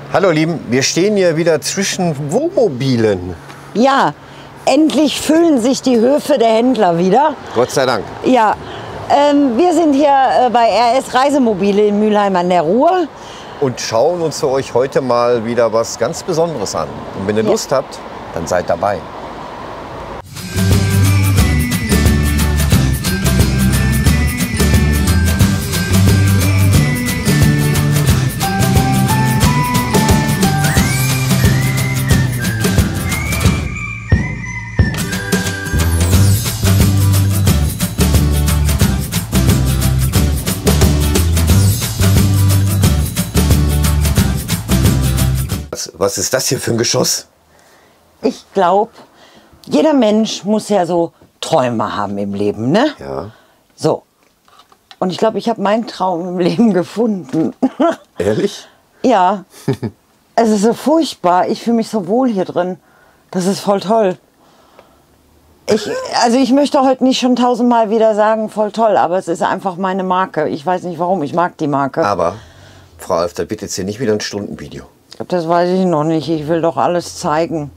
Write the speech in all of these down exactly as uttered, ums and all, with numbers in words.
Hallo Lieben, wir stehen hier wieder zwischen Wohnmobilen. Ja, endlich füllen sich die Höfe der Händler wieder. Gott sei Dank. Ja, ähm, wir sind hier äh, bei R S Reisemobile in Mülheim an der Ruhr. Und schauen uns für euch heute mal wieder was ganz Besonderes an. Und wenn ihr Ja. Lust habt, dann seid dabei. Was ist das hier für ein Geschoss? Ich glaube, jeder Mensch muss ja so Träume haben im Leben, ne? Ja. So. Und ich glaube, ich habe meinen Traum im Leben gefunden. Ehrlich? Ja. Es ist so furchtbar. Ich fühle mich so wohl hier drin. Das ist voll toll. Ich, also ich möchte heute nicht schon tausendmal wieder sagen, voll toll, aber es ist einfach meine Marke. Ich weiß nicht warum, ich mag die Marke. Aber, Frau Alf, das wird jetzt hier nicht wieder ein Stundenvideo. Das weiß ich noch nicht. Ich will doch alles zeigen.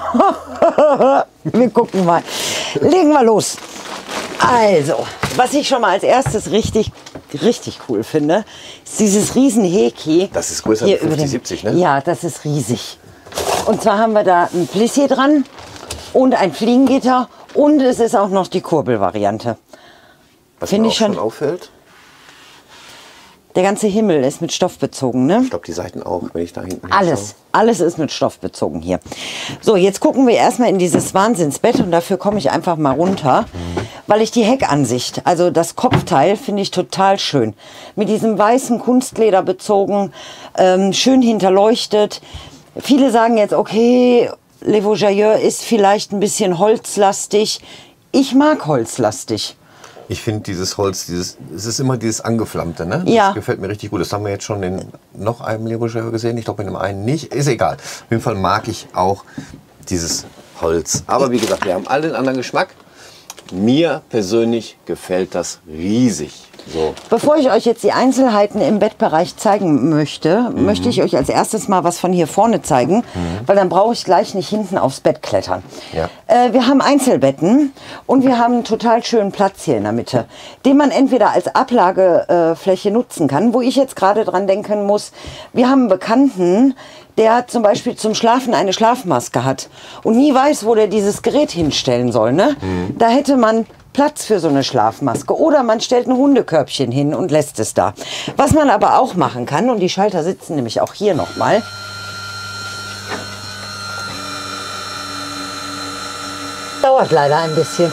Wir gucken mal. Legen wir los. Also, was ich schon mal als erstes richtig, richtig cool finde, ist dieses riesen Häki. Das ist größer als fünfzig siebzig, ne? Ja, das ist riesig. Und zwar haben wir da ein Plissier dran und ein Fliegengitter und es ist auch noch die Kurbelvariante. Was Finde mir ich auch schon- schon auffällt, Der ganze Himmel ist mit Stoff bezogen, ne? ich glaube die Seiten auch, wenn ich da hinten Alles, alles ist mit Stoff bezogen hier. So, jetzt gucken wir erstmal in dieses Wahnsinnsbett und dafür komme ich einfach mal runter, weil ich die Heckansicht, also das Kopfteil, finde ich total schön. Mit diesem weißen Kunstleder bezogen, ähm, schön hinterleuchtet. Viele sagen jetzt, okay, Le Vojailleur ist vielleicht ein bisschen holzlastig. Ich mag holzlastig. Ich finde dieses Holz, dieses, es ist immer dieses Angeflammte, ne? Ja. Das gefällt mir richtig gut. Das haben wir jetzt schon in noch einem Le Vojailleur gesehen. Ich glaube in dem einen nicht. Ist egal. Auf jeden Fall mag ich auch dieses Holz. Aber wie gesagt, wir haben alle einen anderen Geschmack. Mir persönlich gefällt das riesig. So. Bevor ich euch jetzt die Einzelheiten im Bettbereich zeigen möchte, Mhm. möchte ich euch als erstes mal was von hier vorne zeigen, weil dann brauche ich gleich nicht hinten aufs Bett klettern. Ja. Äh, wir haben Einzelbetten und wir haben einen total schönen Platz hier in der Mitte, den man entweder als Ablagefläche nutzen kann, wo ich jetzt gerade dran denken muss, wir haben einen Bekannten, der zum Beispiel zum Schlafen eine Schlafmaske hat und nie weiß, wo der dieses Gerät hinstellen soll. Ne? Da hätte man Platz für so eine Schlafmaske. Oder man stellt ein Hundekörbchen hin und lässt es da. Was man aber auch machen kann, und die Schalter sitzen nämlich auch hier nochmal. Dauert leider ein bisschen.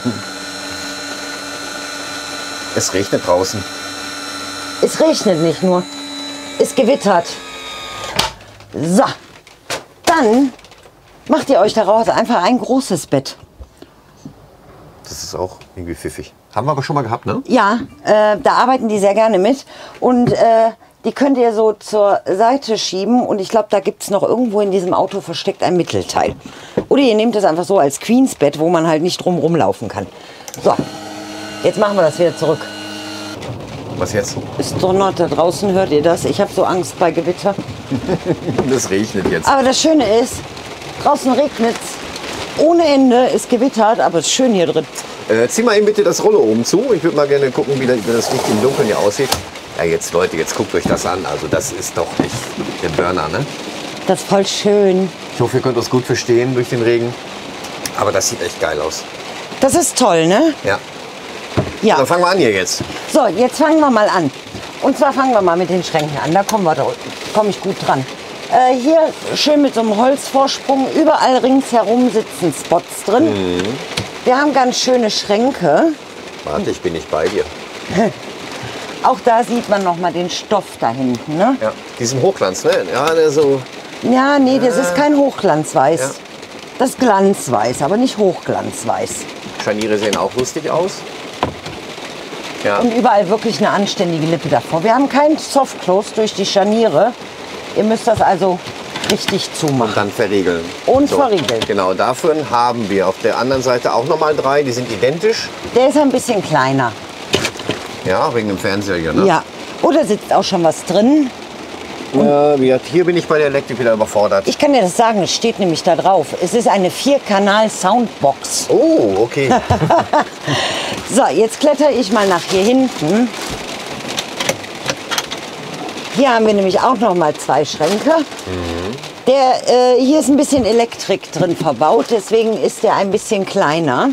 Es regnet draußen. Es regnet nicht nur, es gewittert. So, dann macht ihr euch daraus einfach ein großes Bett. Das ist auch irgendwie pfiffig. Haben wir aber schon mal gehabt, ne? Ja, äh, da arbeiten die sehr gerne mit. Und äh, die könnt ihr so zur Seite schieben. Und ich glaube, da gibt es noch irgendwo in diesem Auto versteckt ein Mittelteil. Oder ihr nehmt es einfach so als Queensbett, wo man halt nicht drum rumlaufen kann. So, jetzt machen wir das wieder zurück. Was jetzt? Ist donnert da draußen, hört ihr das? Ich habe so Angst bei Gewitter. Das regnet jetzt. Aber das Schöne ist, draußen regnet es ohne Ende, ist gewittert, aber es ist schön hier drin. Äh, zieh mal eben bitte das Rollo oben zu. Ich würde mal gerne gucken, wie das, wie das Licht im Dunkeln hier aussieht. Ja, jetzt Leute, jetzt guckt euch das an. Also das ist doch echt der Burner, ne? Das ist voll schön. Ich hoffe, ihr könnt uns gut verstehen durch den Regen. Aber das sieht echt geil aus. Das ist toll, ne? Ja. Ja. Dann fangen wir an hier jetzt. So, jetzt fangen wir mal an. Und zwar fangen wir mal mit den Schränken an. Da kommen wir, komme ich gut dran. Äh, hier schön mit so einem Holzvorsprung. Überall ringsherum sitzen Spots drin. Mhm. Wir haben ganz schöne Schränke. Warte, ich bin nicht bei dir. Auch da sieht man noch mal den Stoff da hinten. Ne? Ja. Diesen Hochglanz, ne? Ja, der so. Ja, nee, das ist kein Hochglanzweiß. Ja. Das ist Glanzweiß, aber nicht Hochglanzweiß. Scharniere sehen auch lustig aus. Ja. Und überall wirklich eine anständige Lippe davor. Wir haben kein Softclose durch die Scharniere. Ihr müsst das also richtig zumachen. Dann verriegeln. Und verriegeln. Genau, dafür haben wir auf der anderen Seite auch noch mal drei. Die sind identisch. Der ist ein bisschen kleiner. Ja, wegen dem Fernseher hier, ne? Ja. Oder sitzt auch schon was drin. Ja, wie, hier bin ich bei der Elektrik wieder überfordert. Ich kann dir das sagen, es steht nämlich da drauf. Es ist eine Vier-Kanal-Soundbox. Oh, okay. So, jetzt kletter ich mal nach hier hinten. Hier haben wir nämlich auch noch mal zwei Schränke. Mhm. Der, äh, hier ist ein bisschen Elektrik drin verbaut, deswegen ist der ein bisschen kleiner.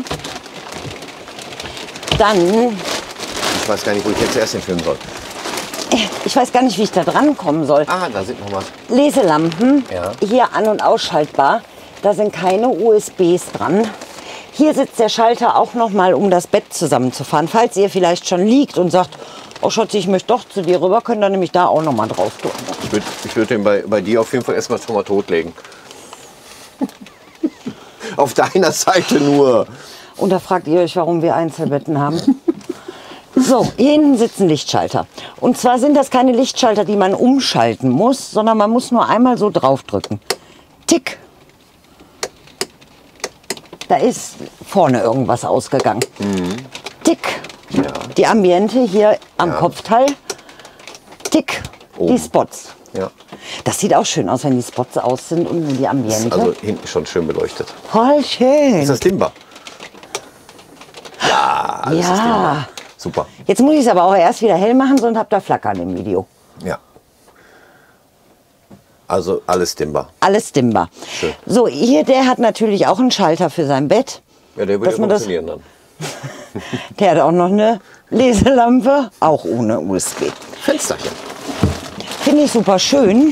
Dann... Ich weiß gar nicht, wo ich jetzt zuerst hinführen soll. Ich weiß gar nicht, wie ich da dran kommen soll. Ah, da sind noch mal Leselampen, ja. Hier an- und ausschaltbar. Da sind keine U S Bs dran. Hier sitzt der Schalter auch noch mal, um das Bett zusammenzufahren. Falls ihr vielleicht schon liegt und sagt, oh Schatzi, ich möchte doch zu dir rüber, könnt ihr nämlich da auch noch mal drauf tun. Ich würde ich würd den bei, bei dir auf jeden Fall erstmal schon mal totlegen. Auf deiner Seite nur. Und da fragt ihr euch, warum wir Einzelbetten haben. So, hier hinten sitzen Lichtschalter. Und zwar sind das keine Lichtschalter, die man umschalten muss, sondern man muss nur einmal so draufdrücken. Tick. Da ist vorne irgendwas ausgegangen. Mhm. Tick. Ja. Die Ambiente hier am Ja. Kopfteil. Tick. Oben. Die Spots. Ja. Das sieht auch schön aus, wenn die Spots aus sind und die Ambiente. Also hinten schon schön beleuchtet. Voll schön. Ist das Timber? Ja, alles ist Timber. Ja. Super. Jetzt muss ich es aber auch erst wieder hell machen, sonst habt ihr Flackern im Video. Ja. Also alles Timber. Alles dimmbar. Schön. So, hier, der hat natürlich auch einen Schalter für sein Bett. Ja, der würde Dass ja man das- funktionieren dann. Der hat auch noch eine Leselampe, auch ohne U S B. Fensterchen. Finde ich super schön.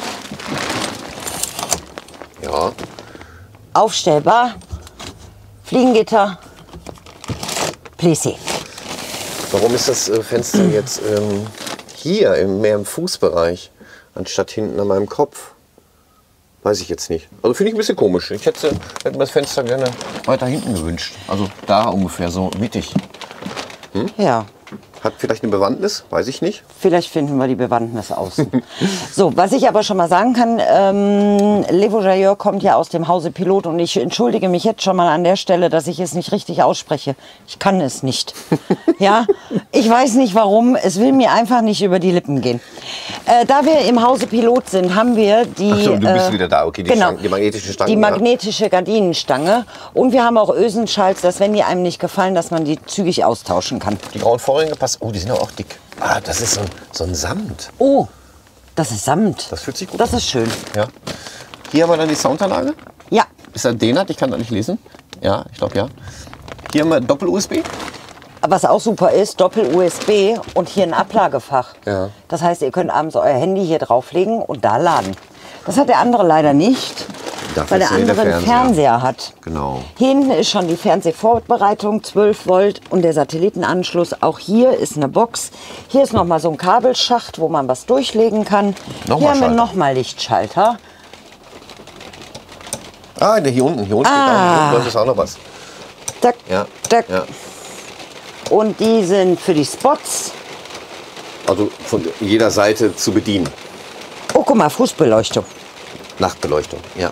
Ja. Aufstellbar. Fliegengitter. Plissé. Warum ist das äh, Fenster jetzt ähm, hier, im, mehr im Fußbereich, anstatt hinten an meinem Kopf? Weiß ich jetzt nicht. Also finde ich ein bisschen komisch. Ich hätte, hätte mir das Fenster gerne weiter hinten gewünscht. Also da ungefähr, so mittig. Ja, Hat vielleicht eine Bewandtnis, weiß ich nicht. vielleicht finden wir die Bewandtnis aus. So, was ich aber schon mal sagen kann, ähm, Le Voyageur kommt ja aus dem Hause Pilot und ich entschuldige mich jetzt schon mal an der Stelle, dass ich es nicht richtig ausspreche. Ich kann es nicht. Ja, ich weiß nicht warum, es will mir einfach nicht über die Lippen gehen. Äh, da wir im Hause Pilot sind, haben wir die... Ach so, du bist äh, wieder da, okay, die, genau, Stangen, die magnetische Stange. die magnetische Gardinenstange. Und wir haben auch Ösenschalz, dass wenn die einem nicht gefallen, dass man die zügig austauschen kann. Die grauen Vorhänge passen. Oh, die sind aber auch dick. Ah, das ist so ein, so ein Samt. Oh, das ist Samt. Das fühlt sich gut Das an. ist schön. Ja. Hier haben wir dann die Soundanlage. Ja, Ist da Denat? Ich kann das nicht lesen. Ja, ich glaube ja. Hier haben wir Doppel-U S B. was auch super ist, Doppel-U S B und hier ein Ablagefach. Ja. Das heißt, ihr könnt abends euer Handy hier drauflegen und da laden. Das hat der andere leider nicht, Dafür weil der ist ja andere der einen Fernseher. Fernseher hat. Genau. Hier hinten ist schon die Fernsehvorbereitung, zwölf Volt und der Satellitenanschluss. Auch hier ist eine Box. Hier ist noch mal so ein Kabelschacht, wo man was durchlegen kann. Nochmal hier haben wir Schalter. nochmal Lichtschalter. Ah, der hier unten. Hier unten Ah. steht auch, hier unten ist auch noch was. Tack, Ja. tack. Ja. Und die sind für die Spots. Also von jeder Seite zu bedienen. Oh, guck mal, Fußbeleuchtung. Nachtbeleuchtung. Ja.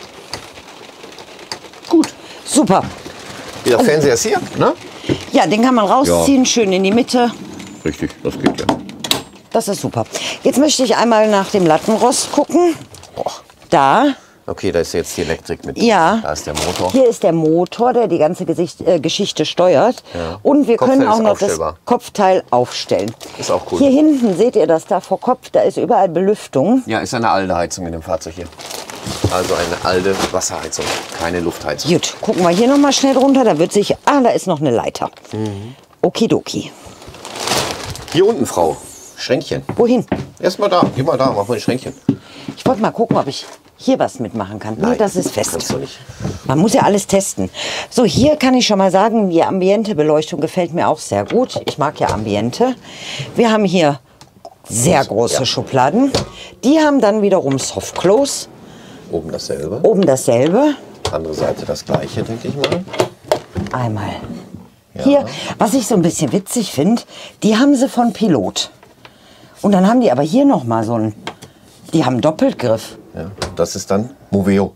Gut. Super. Der Fernseher ist hier, ne? Ja, den kann man rausziehen, schön in die Mitte. Richtig, das geht ja. Das ist super. Jetzt möchte ich einmal nach dem Lattenrost gucken. Boah. Da. Okay, da ist jetzt die Elektrik mit. Ja. Da ist der Motor. Hier ist der Motor, der die ganze Gesicht, äh, Geschichte steuert. Ja. Und wir Kopfteil können auch ist noch aufstellbar. das Kopfteil aufstellen. Ist auch cool. Hier hinten seht ihr das da vor Kopf, da ist überall Belüftung. Ja, ist eine alte Heizung in dem Fahrzeug hier. Also eine alte Wasserheizung, keine Luftheizung. Gut, gucken wir hier noch mal schnell runter. Da wird sich. Ah, da ist noch eine Leiter. Mhm. Okidoki. Hier unten, Frau. Schränkchen. Wohin? Erstmal da. Geh mal da, mach mal ein Schränkchen. Ich wollte mal gucken, ob ich hier was mitmachen kann. Nee, Nein, das ist fest. kannst du nicht. Man muss ja alles testen. So, hier kann ich schon mal sagen, die Ambiente-Beleuchtung gefällt mir auch sehr gut. Ich mag ja Ambiente. Wir haben hier sehr große Ja. Schubladen. Die haben dann wiederum Soft Close. Oben dasselbe. Oben dasselbe. Andere Seite das gleiche, denke ich mal. Einmal. Hier, was ich so ein bisschen witzig finde, die haben sie von Pilot. Und dann haben die aber hier noch mal so ein, die haben Doppelgriff. Ja, das ist dann Moveo.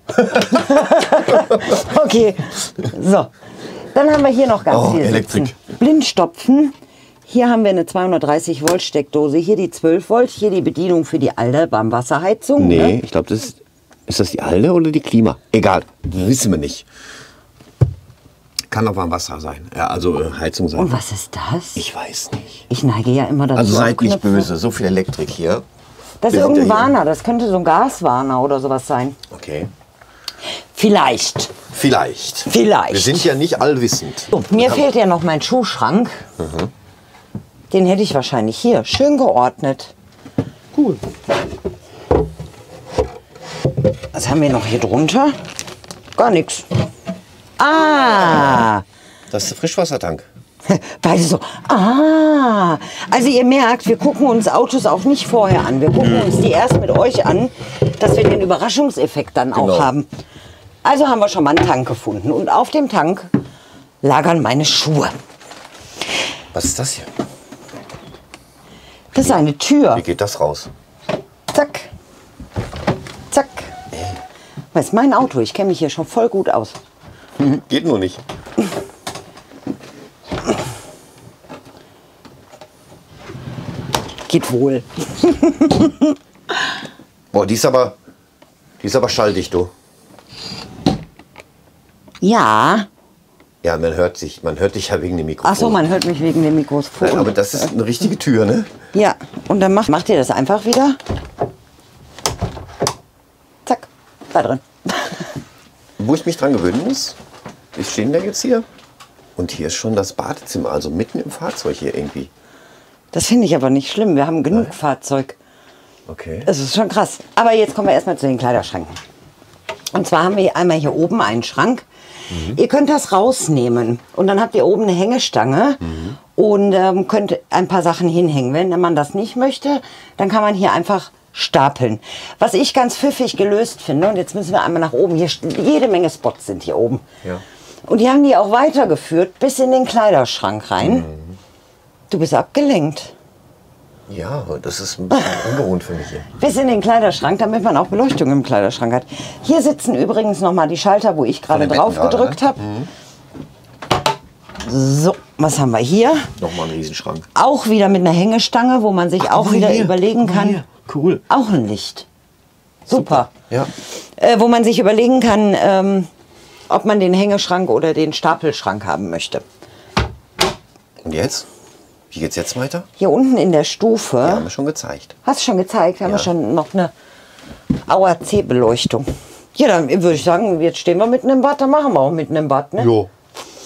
Okay, so. Dann haben wir hier noch ganz Oh, viel Elektrik. sitzen. Blindstopfen. Hier haben wir eine zweihundertdreißig Volt Steckdose, hier die zwölf Volt, hier die Bedienung für die alte Warmwasserheizung. Nee, Ne? ich glaube, das ist, ist das die alte oder die Klima? Egal, wissen wir nicht. Kann auch Warmwasser sein, ja, also äh, Heizung sein. Und was ist das? Ich weiß nicht. Ich neige ja immer dazu. Also seid nicht Knöpfe. böse, so viel Elektrik hier. Das ist Wir sind irgendein ja hier- Warner, das könnte so ein Gaswarner oder sowas sein. Okay. Vielleicht. Vielleicht. Vielleicht. Wir sind ja nicht allwissend. So, mir fehlt ja noch mein Schuhschrank. Mhm. Den hätte ich wahrscheinlich hier. Schön geordnet. Cool. Was haben wir noch hier drunter? Gar nichts. Ah! Das ist der Frischwassertank. Beide so. Ah! Also ihr merkt, wir gucken uns Autos auch nicht vorher an. Wir gucken uns die erst mit euch an, dass wir den Überraschungseffekt dann auch Genau. haben. Also haben wir schon mal einen Tank gefunden. Und auf dem Tank lagern meine Schuhe. Was ist das hier? Das ist eine Tür. Wie geht das raus? Zack. Zack. Das ist mein Auto. Ich kenne mich hier schon voll gut aus. Geht nur nicht. Geht wohl. Boah, die ist aber, die ist aber schalldicht, du. Ja. Ja, man hört sich, man hört dich ja wegen dem Mikrofon. Ach so, man hört mich wegen dem Mikrofon. Nein, aber das ist eine richtige Tür, ne? Ja, und dann macht, macht ihr das einfach wieder. Zack, da drin. Wo ich mich dran gewöhnen muss, wir stehen da jetzt hier. Und hier ist schon das Badezimmer, also mitten im Fahrzeug hier irgendwie. Das finde ich aber nicht schlimm. Wir haben genug Fahrzeug. Okay. Das ist schon krass. Aber jetzt kommen wir erstmal zu den Kleiderschränken. Und zwar haben wir hier einmal hier oben einen Schrank. Mhm. Ihr könnt das rausnehmen und dann habt ihr oben eine Hängestange mhm. und ähm, könnt ein paar Sachen hinhängen. Wenn man das nicht möchte, dann kann man hier einfach stapeln. Was ich ganz pfiffig gelöst finde, und jetzt müssen wir einmal nach oben, hier jede Menge Spots sind hier oben. Ja. Und die haben die auch weitergeführt bis in den Kleiderschrank rein. Mhm. Du bist abgelenkt. Ja, das ist ein bisschen ungewohnt für mich hier. Bis in den Kleiderschrank, damit man auch Beleuchtung im Kleiderschrank hat. Hier sitzen übrigens noch mal die Schalter, wo ich gerade den drauf Betten gedrückt gerade, habe. So, was haben wir hier? Nochmal ein Riesenschrank. Auch wieder mit einer Hängestange, wo man sich Ach, auch guck mal wieder hier, überlegen guck mal kann. hier. Cool. Auch ein Licht. Super. Ja. Äh, wo man sich überlegen kann, ähm, ob man den Hängeschrank oder den Stapelschrank haben möchte. Und jetzt? Wie geht's jetzt weiter? Hier unten in der Stufe. Ja, haben wir schon gezeigt. Hast du schon gezeigt? Haben Ja. wir schon noch eine A O C-Beleuchtung. Ja, dann würde ich sagen, jetzt stehen wir mitten im Bad, dann machen wir auch mitten im Bad. Ne? Jo.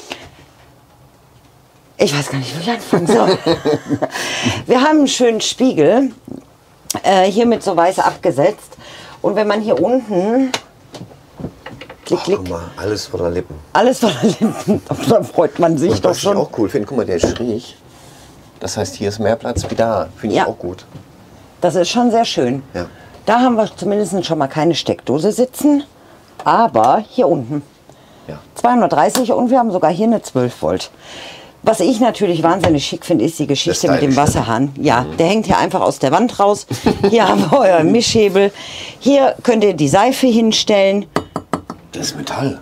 Ich weiß gar nicht, wo ich anfangen soll. Wir haben einen schönen Spiegel, äh, hier mit so weiß abgesetzt. Und wenn man hier unten, klick, Ach, klick, guck mal, alles voller Lippen. alles voller Lippen, da freut man sich Und doch was ich schon. auch cool finde, guck mal, der ist schräg. Das heißt, hier ist mehr Platz wie da. Finde ich Ja. auch gut. Das ist schon sehr schön. Ja. Da haben wir zumindest schon mal keine Steckdose sitzen, aber hier unten. Ja. zweihundertdreißig und wir haben sogar hier eine zwölf Volt. Was ich natürlich wahnsinnig schick finde, ist die Geschichte Das mit dem Stylische. Wasserhahn. Ja, der hängt hier einfach aus der Wand raus. Hier haben wir euren Mischhebel. Hier könnt ihr die Seife hinstellen. Das ist Metall.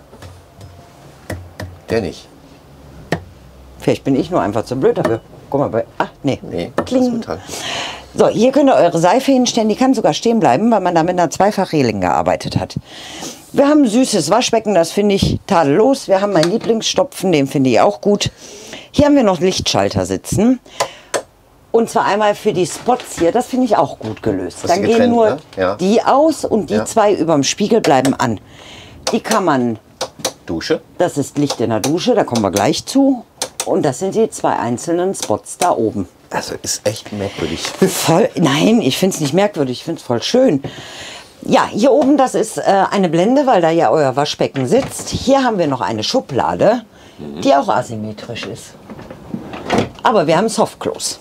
Der nicht. Vielleicht bin ich nur einfach zu blöd dafür. Guck mal, bei, ach nee, Nee, das ist Kling. Metall. So, hier könnt ihr eure Seife hinstellen. Die kann sogar stehen bleiben, weil man da mit einer Zweifachreling gearbeitet hat. Wir haben ein süßes Waschbecken, das finde ich tadellos. Wir haben meinen Lieblingsstopfen, den finde ich auch gut. Hier haben wir noch Lichtschalter sitzen. Und zwar einmal für die Spots hier, das finde ich auch gut gelöst. Das ist Dann gehen getrennt, nur ne? Ja. die aus und die Ja. zwei überm Spiegel bleiben an. Die kann man, Dusche. das ist Licht in der Dusche, da kommen wir gleich zu. Und das sind die zwei einzelnen Spots da oben. Also ist echt merkwürdig. Voll, nein, ich finde es nicht merkwürdig, ich finde es voll schön. Ja, hier oben, das ist äh, eine Blende, weil da ja euer Waschbecken sitzt. Hier haben wir noch eine Schublade, die auch asymmetrisch ist. Aber wir haben Softklos.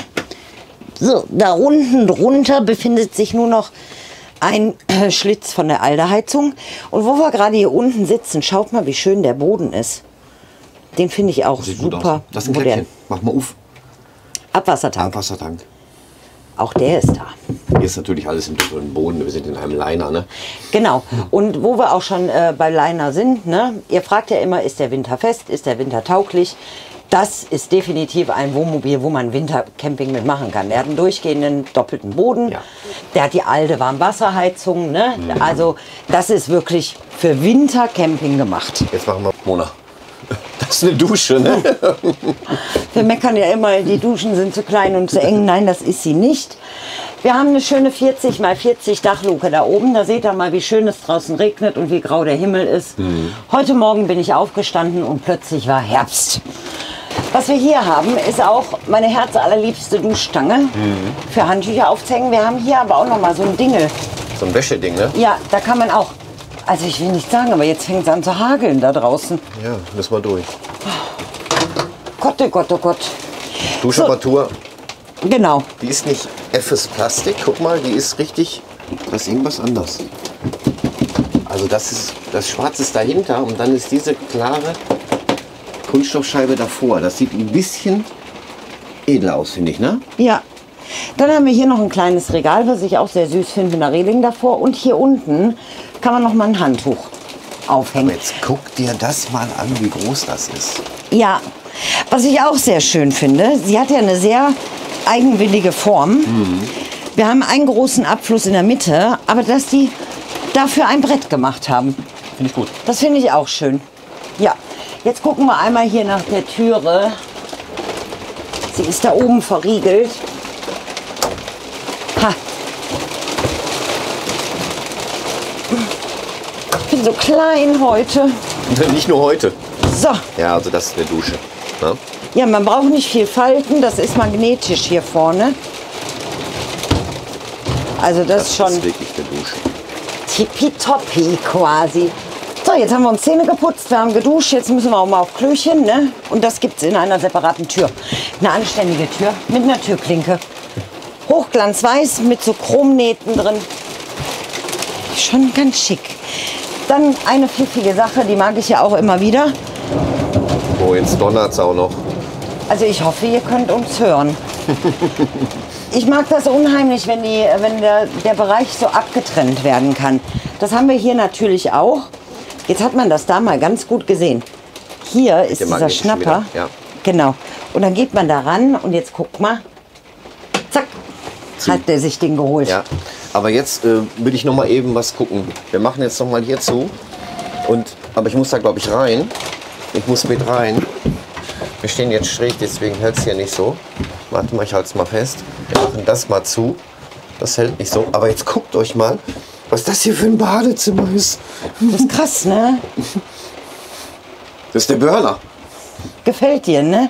So, da unten drunter befindet sich nur noch ein äh, Schlitz von der Alderheizung. Und wo wir gerade hier unten sitzen, schaut mal, wie schön der Boden ist. Den finde ich auch Sieht gut super aus. Das ist ein modern. Kläppchen. Mach mal auf. Abwassertank, Abwassertank. auch der ist da. Hier ist natürlich alles im doppelten Boden. Wir sind in einem Liner, ne? Genau. Und wo wir auch schon äh, bei Liner sind, ne? Ihr fragt ja immer, ist der Winter fest, ist der Winter tauglich? Das ist definitiv ein Wohnmobil, wo man Wintercamping mitmachen kann. Der hat einen durchgehenden doppelten Boden. Ja. Der hat die alte Warmwasserheizung. Ne? Mhm. Also das ist wirklich für Wintercamping gemacht. Jetzt machen wir Mona. Das ist eine Dusche, ne? Wir meckern ja immer, die Duschen sind zu klein und zu eng. Nein, das ist sie nicht. Wir haben eine schöne vierzig mal vierzig Dachluke da oben. Da seht ihr mal, wie schön es draußen regnet und wie grau der Himmel ist. Mhm. Heute Morgen bin ich aufgestanden und plötzlich war Herbst. Was wir hier haben, ist auch meine herzallerliebste Duschstange mhm. für Handtücher aufzuhängen. Wir haben hier aber auch noch mal so ein Dingel. So ein Wäscheding, ne? Ja, da kann man auch. Also ich will nicht sagen, aber jetzt fängt es an zu hageln da draußen. Ja, müssen wir durch. Gott, oh Gott, oh Gott. Duschapparatur. So, genau. Die ist nicht F S Plastik, guck mal, die ist richtig, da ist irgendwas anders. Also das ist, das Schwarz ist dahinter und dann ist diese klare Kunststoffscheibe davor. Das sieht ein bisschen edler aus, finde ich, ne? Ja. Dann haben wir hier noch ein kleines Regal, was ich auch sehr süß finde, mit einer Reling davor. Und hier unten kann man noch mal ein Handtuch aufhängen. Aber jetzt guck dir das mal an, wie groß das ist. Ja, was ich auch sehr schön finde, sie hat ja eine sehr eigenwillige Form. Mhm. Wir haben einen großen Abfluss in der Mitte, aber dass die dafür ein Brett gemacht haben. Finde ich gut. Das finde ich auch schön. Ja, jetzt gucken wir einmal hier nach der Türe. Sie ist da oben verriegelt. Ha. Ich bin so klein heute. Nicht nur heute. So. Ja, also das ist eine Dusche. Ne? Ja, man braucht nicht viel falten. Das ist magnetisch hier vorne. Also das, das ist schon ist wirklich eine Dusche. tippitoppi quasi. So, jetzt haben wir uns Zähne geputzt, wir haben geduscht, jetzt müssen wir auch mal auf Klöchen, ne? Und das gibt es in einer separaten Tür. Eine anständige Tür mit einer Türklinke. Hochglanzweiß mit so Chromnähten drin. Schon ganz schick. Dann eine pfiffige Sache, die mag ich ja auch immer wieder. Oh, jetzt donnert es auch noch. Also ich hoffe, ihr könnt uns hören. Ich mag das unheimlich, wenn, die, wenn der, der Bereich so abgetrennt werden kann. Das haben wir hier natürlich auch. Jetzt hat man das da mal ganz gut gesehen. Hier ist dieser Schnapper. Ja. Genau. Und dann geht man da ran und jetzt guck mal. Zack. Hat der sich den geholt. Ja. Aber jetzt äh, will ich noch mal eben was gucken. Wir machen jetzt noch mal hier zu. Und, aber ich muss da, glaube ich, rein. Ich muss mit rein. Wir stehen jetzt schräg, deswegen hält es hier nicht so. Warte mal, ich halte es mal fest. Wir machen das mal zu. Das hält nicht so. Aber jetzt guckt euch mal, was das hier für ein Badezimmer ist. Das ist krass, ne? Das ist der Burner. Gefällt dir, ne?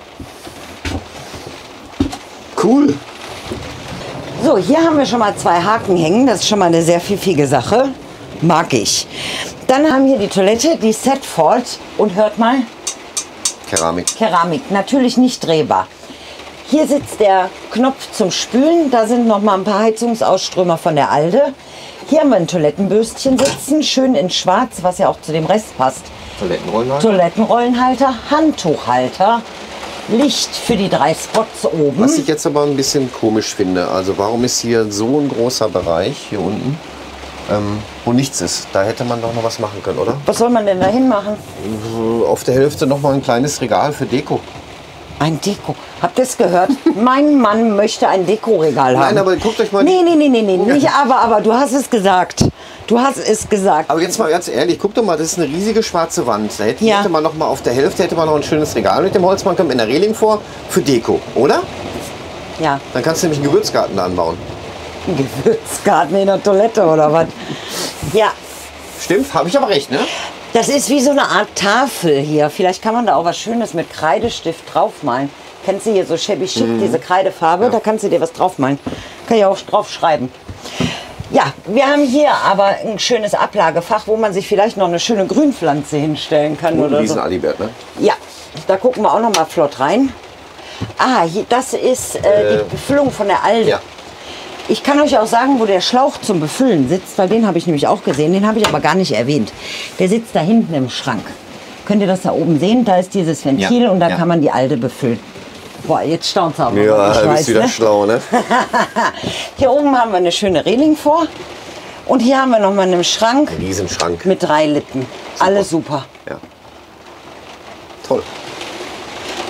Cool. So, hier haben wir schon mal zwei Haken hängen. Das ist schon mal eine sehr pfiffige Sache. Mag ich. Dann haben wir die Toilette, die Setford. Und hört mal. Keramik. Keramik. Natürlich nicht drehbar. Hier sitzt der Knopf zum Spülen. Da sind noch mal ein paar Heizungsausströmer von der Alde. Hier haben wir ein Toilettenbürstchen sitzen. Schön in schwarz, was ja auch zu dem Rest passt. Toilettenrollenhalter. Toilettenrollenhalter, Handtuchhalter. Licht für die drei Spots oben. Was ich jetzt aber ein bisschen komisch finde, also warum ist hier so ein großer Bereich hier unten, ähm, wo nichts ist? Da hätte man doch noch was machen können, oder? Was soll man denn da hinmachen? Auf der Hälfte noch mal ein kleines Regal für Deko. Ein Deko. Habt ihr es gehört? Mein Mann möchte ein Dekoregal haben. Nein, aber guckt euch mal... Nee, nee, nee, nee, nee. Nicht aber, aber. Du hast es gesagt. Du hast es gesagt. Aber jetzt mal ganz ehrlich, guck doch mal, das ist eine riesige schwarze Wand. Da hätte, Ja. hätte man noch mal auf der Hälfte hätte man noch ein schönes Regal mit dem Holzmann kommt in der Reling vor für Deko, oder? Ja. Dann kannst du nämlich einen Gewürzgarten da anbauen. Ein Gewürzgarten in der Toilette oder was? Ja. Stimmt, habe ich aber recht, ne? Das ist wie so eine Art Tafel hier. Vielleicht kann man da auch was Schönes mit Kreidestift draufmalen. Kennst du hier so shabby chic, Mhm. diese Kreidefarbe? Ja. Da kannst du dir was draufmalen. Kann ich auch drauf schreiben. Ja, wir haben hier aber ein schönes Ablagefach, wo man sich vielleicht noch eine schöne Grünpflanze hinstellen kann. Und ein oder so. Riesen-Alibert, ne? Ja, da gucken wir auch noch mal flott rein. Ah, hier, das ist äh, Äh, die Befüllung von der Alde. Ja. Ich kann euch auch sagen, wo der Schlauch zum Befüllen sitzt, weil den habe ich nämlich auch gesehen, den habe ich aber gar nicht erwähnt. Der sitzt da hinten im Schrank. Könnt ihr das da oben sehen? Da ist dieses Ventil Ja, und da ja. kann man die Alde befüllen. Boah, jetzt staunt es aber. Ja, ich du weiß, bist wieder ne? schlau, ne? Hier oben haben wir eine schöne Reling vor. Und hier haben wir noch mal einen Schrank Ein Riesenschrank. mit drei Lippen. Alles super. Ja. Toll.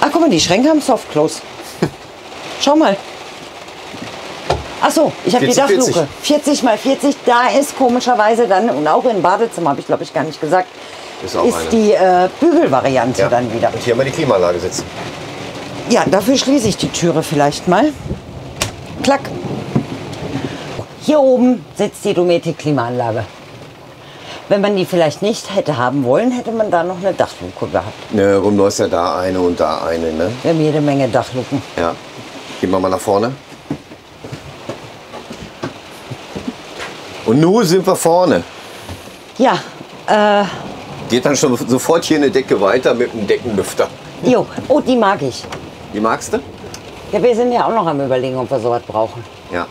Ach, guck mal, die Schränke haben Soft Close. Schau mal. Ach so, ich habe die vierzig, Dachluke. vierzig mal vierzig, da ist komischerweise dann, und auch im Badezimmer, habe ich glaube ich gar nicht gesagt, Ist auch ist eine. die äh, Bügelvariante Ja. dann wieder. Und hier haben wir die Klimaanlage sitzen. Ja, dafür schließe ich die Türe vielleicht mal. Klack. Hier oben sitzt die Dometic-Klimaanlage. Wenn man die vielleicht nicht hätte haben wollen, hätte man da noch eine Dachluke gehabt. Ne, rum, du hast ja da eine und da eine, ne? Wir haben jede Menge Dachluken. Ja. Gehen wir mal nach vorne. Und nun sind wir vorne. Ja, äh, Geht dann schon sofort hier eine Decke weiter mit einem Deckenlüfter. jo. Oh, die mag ich. Die magst du? Ja, wir sind ja auch noch am Überlegen, ob wir sowas brauchen. Ja.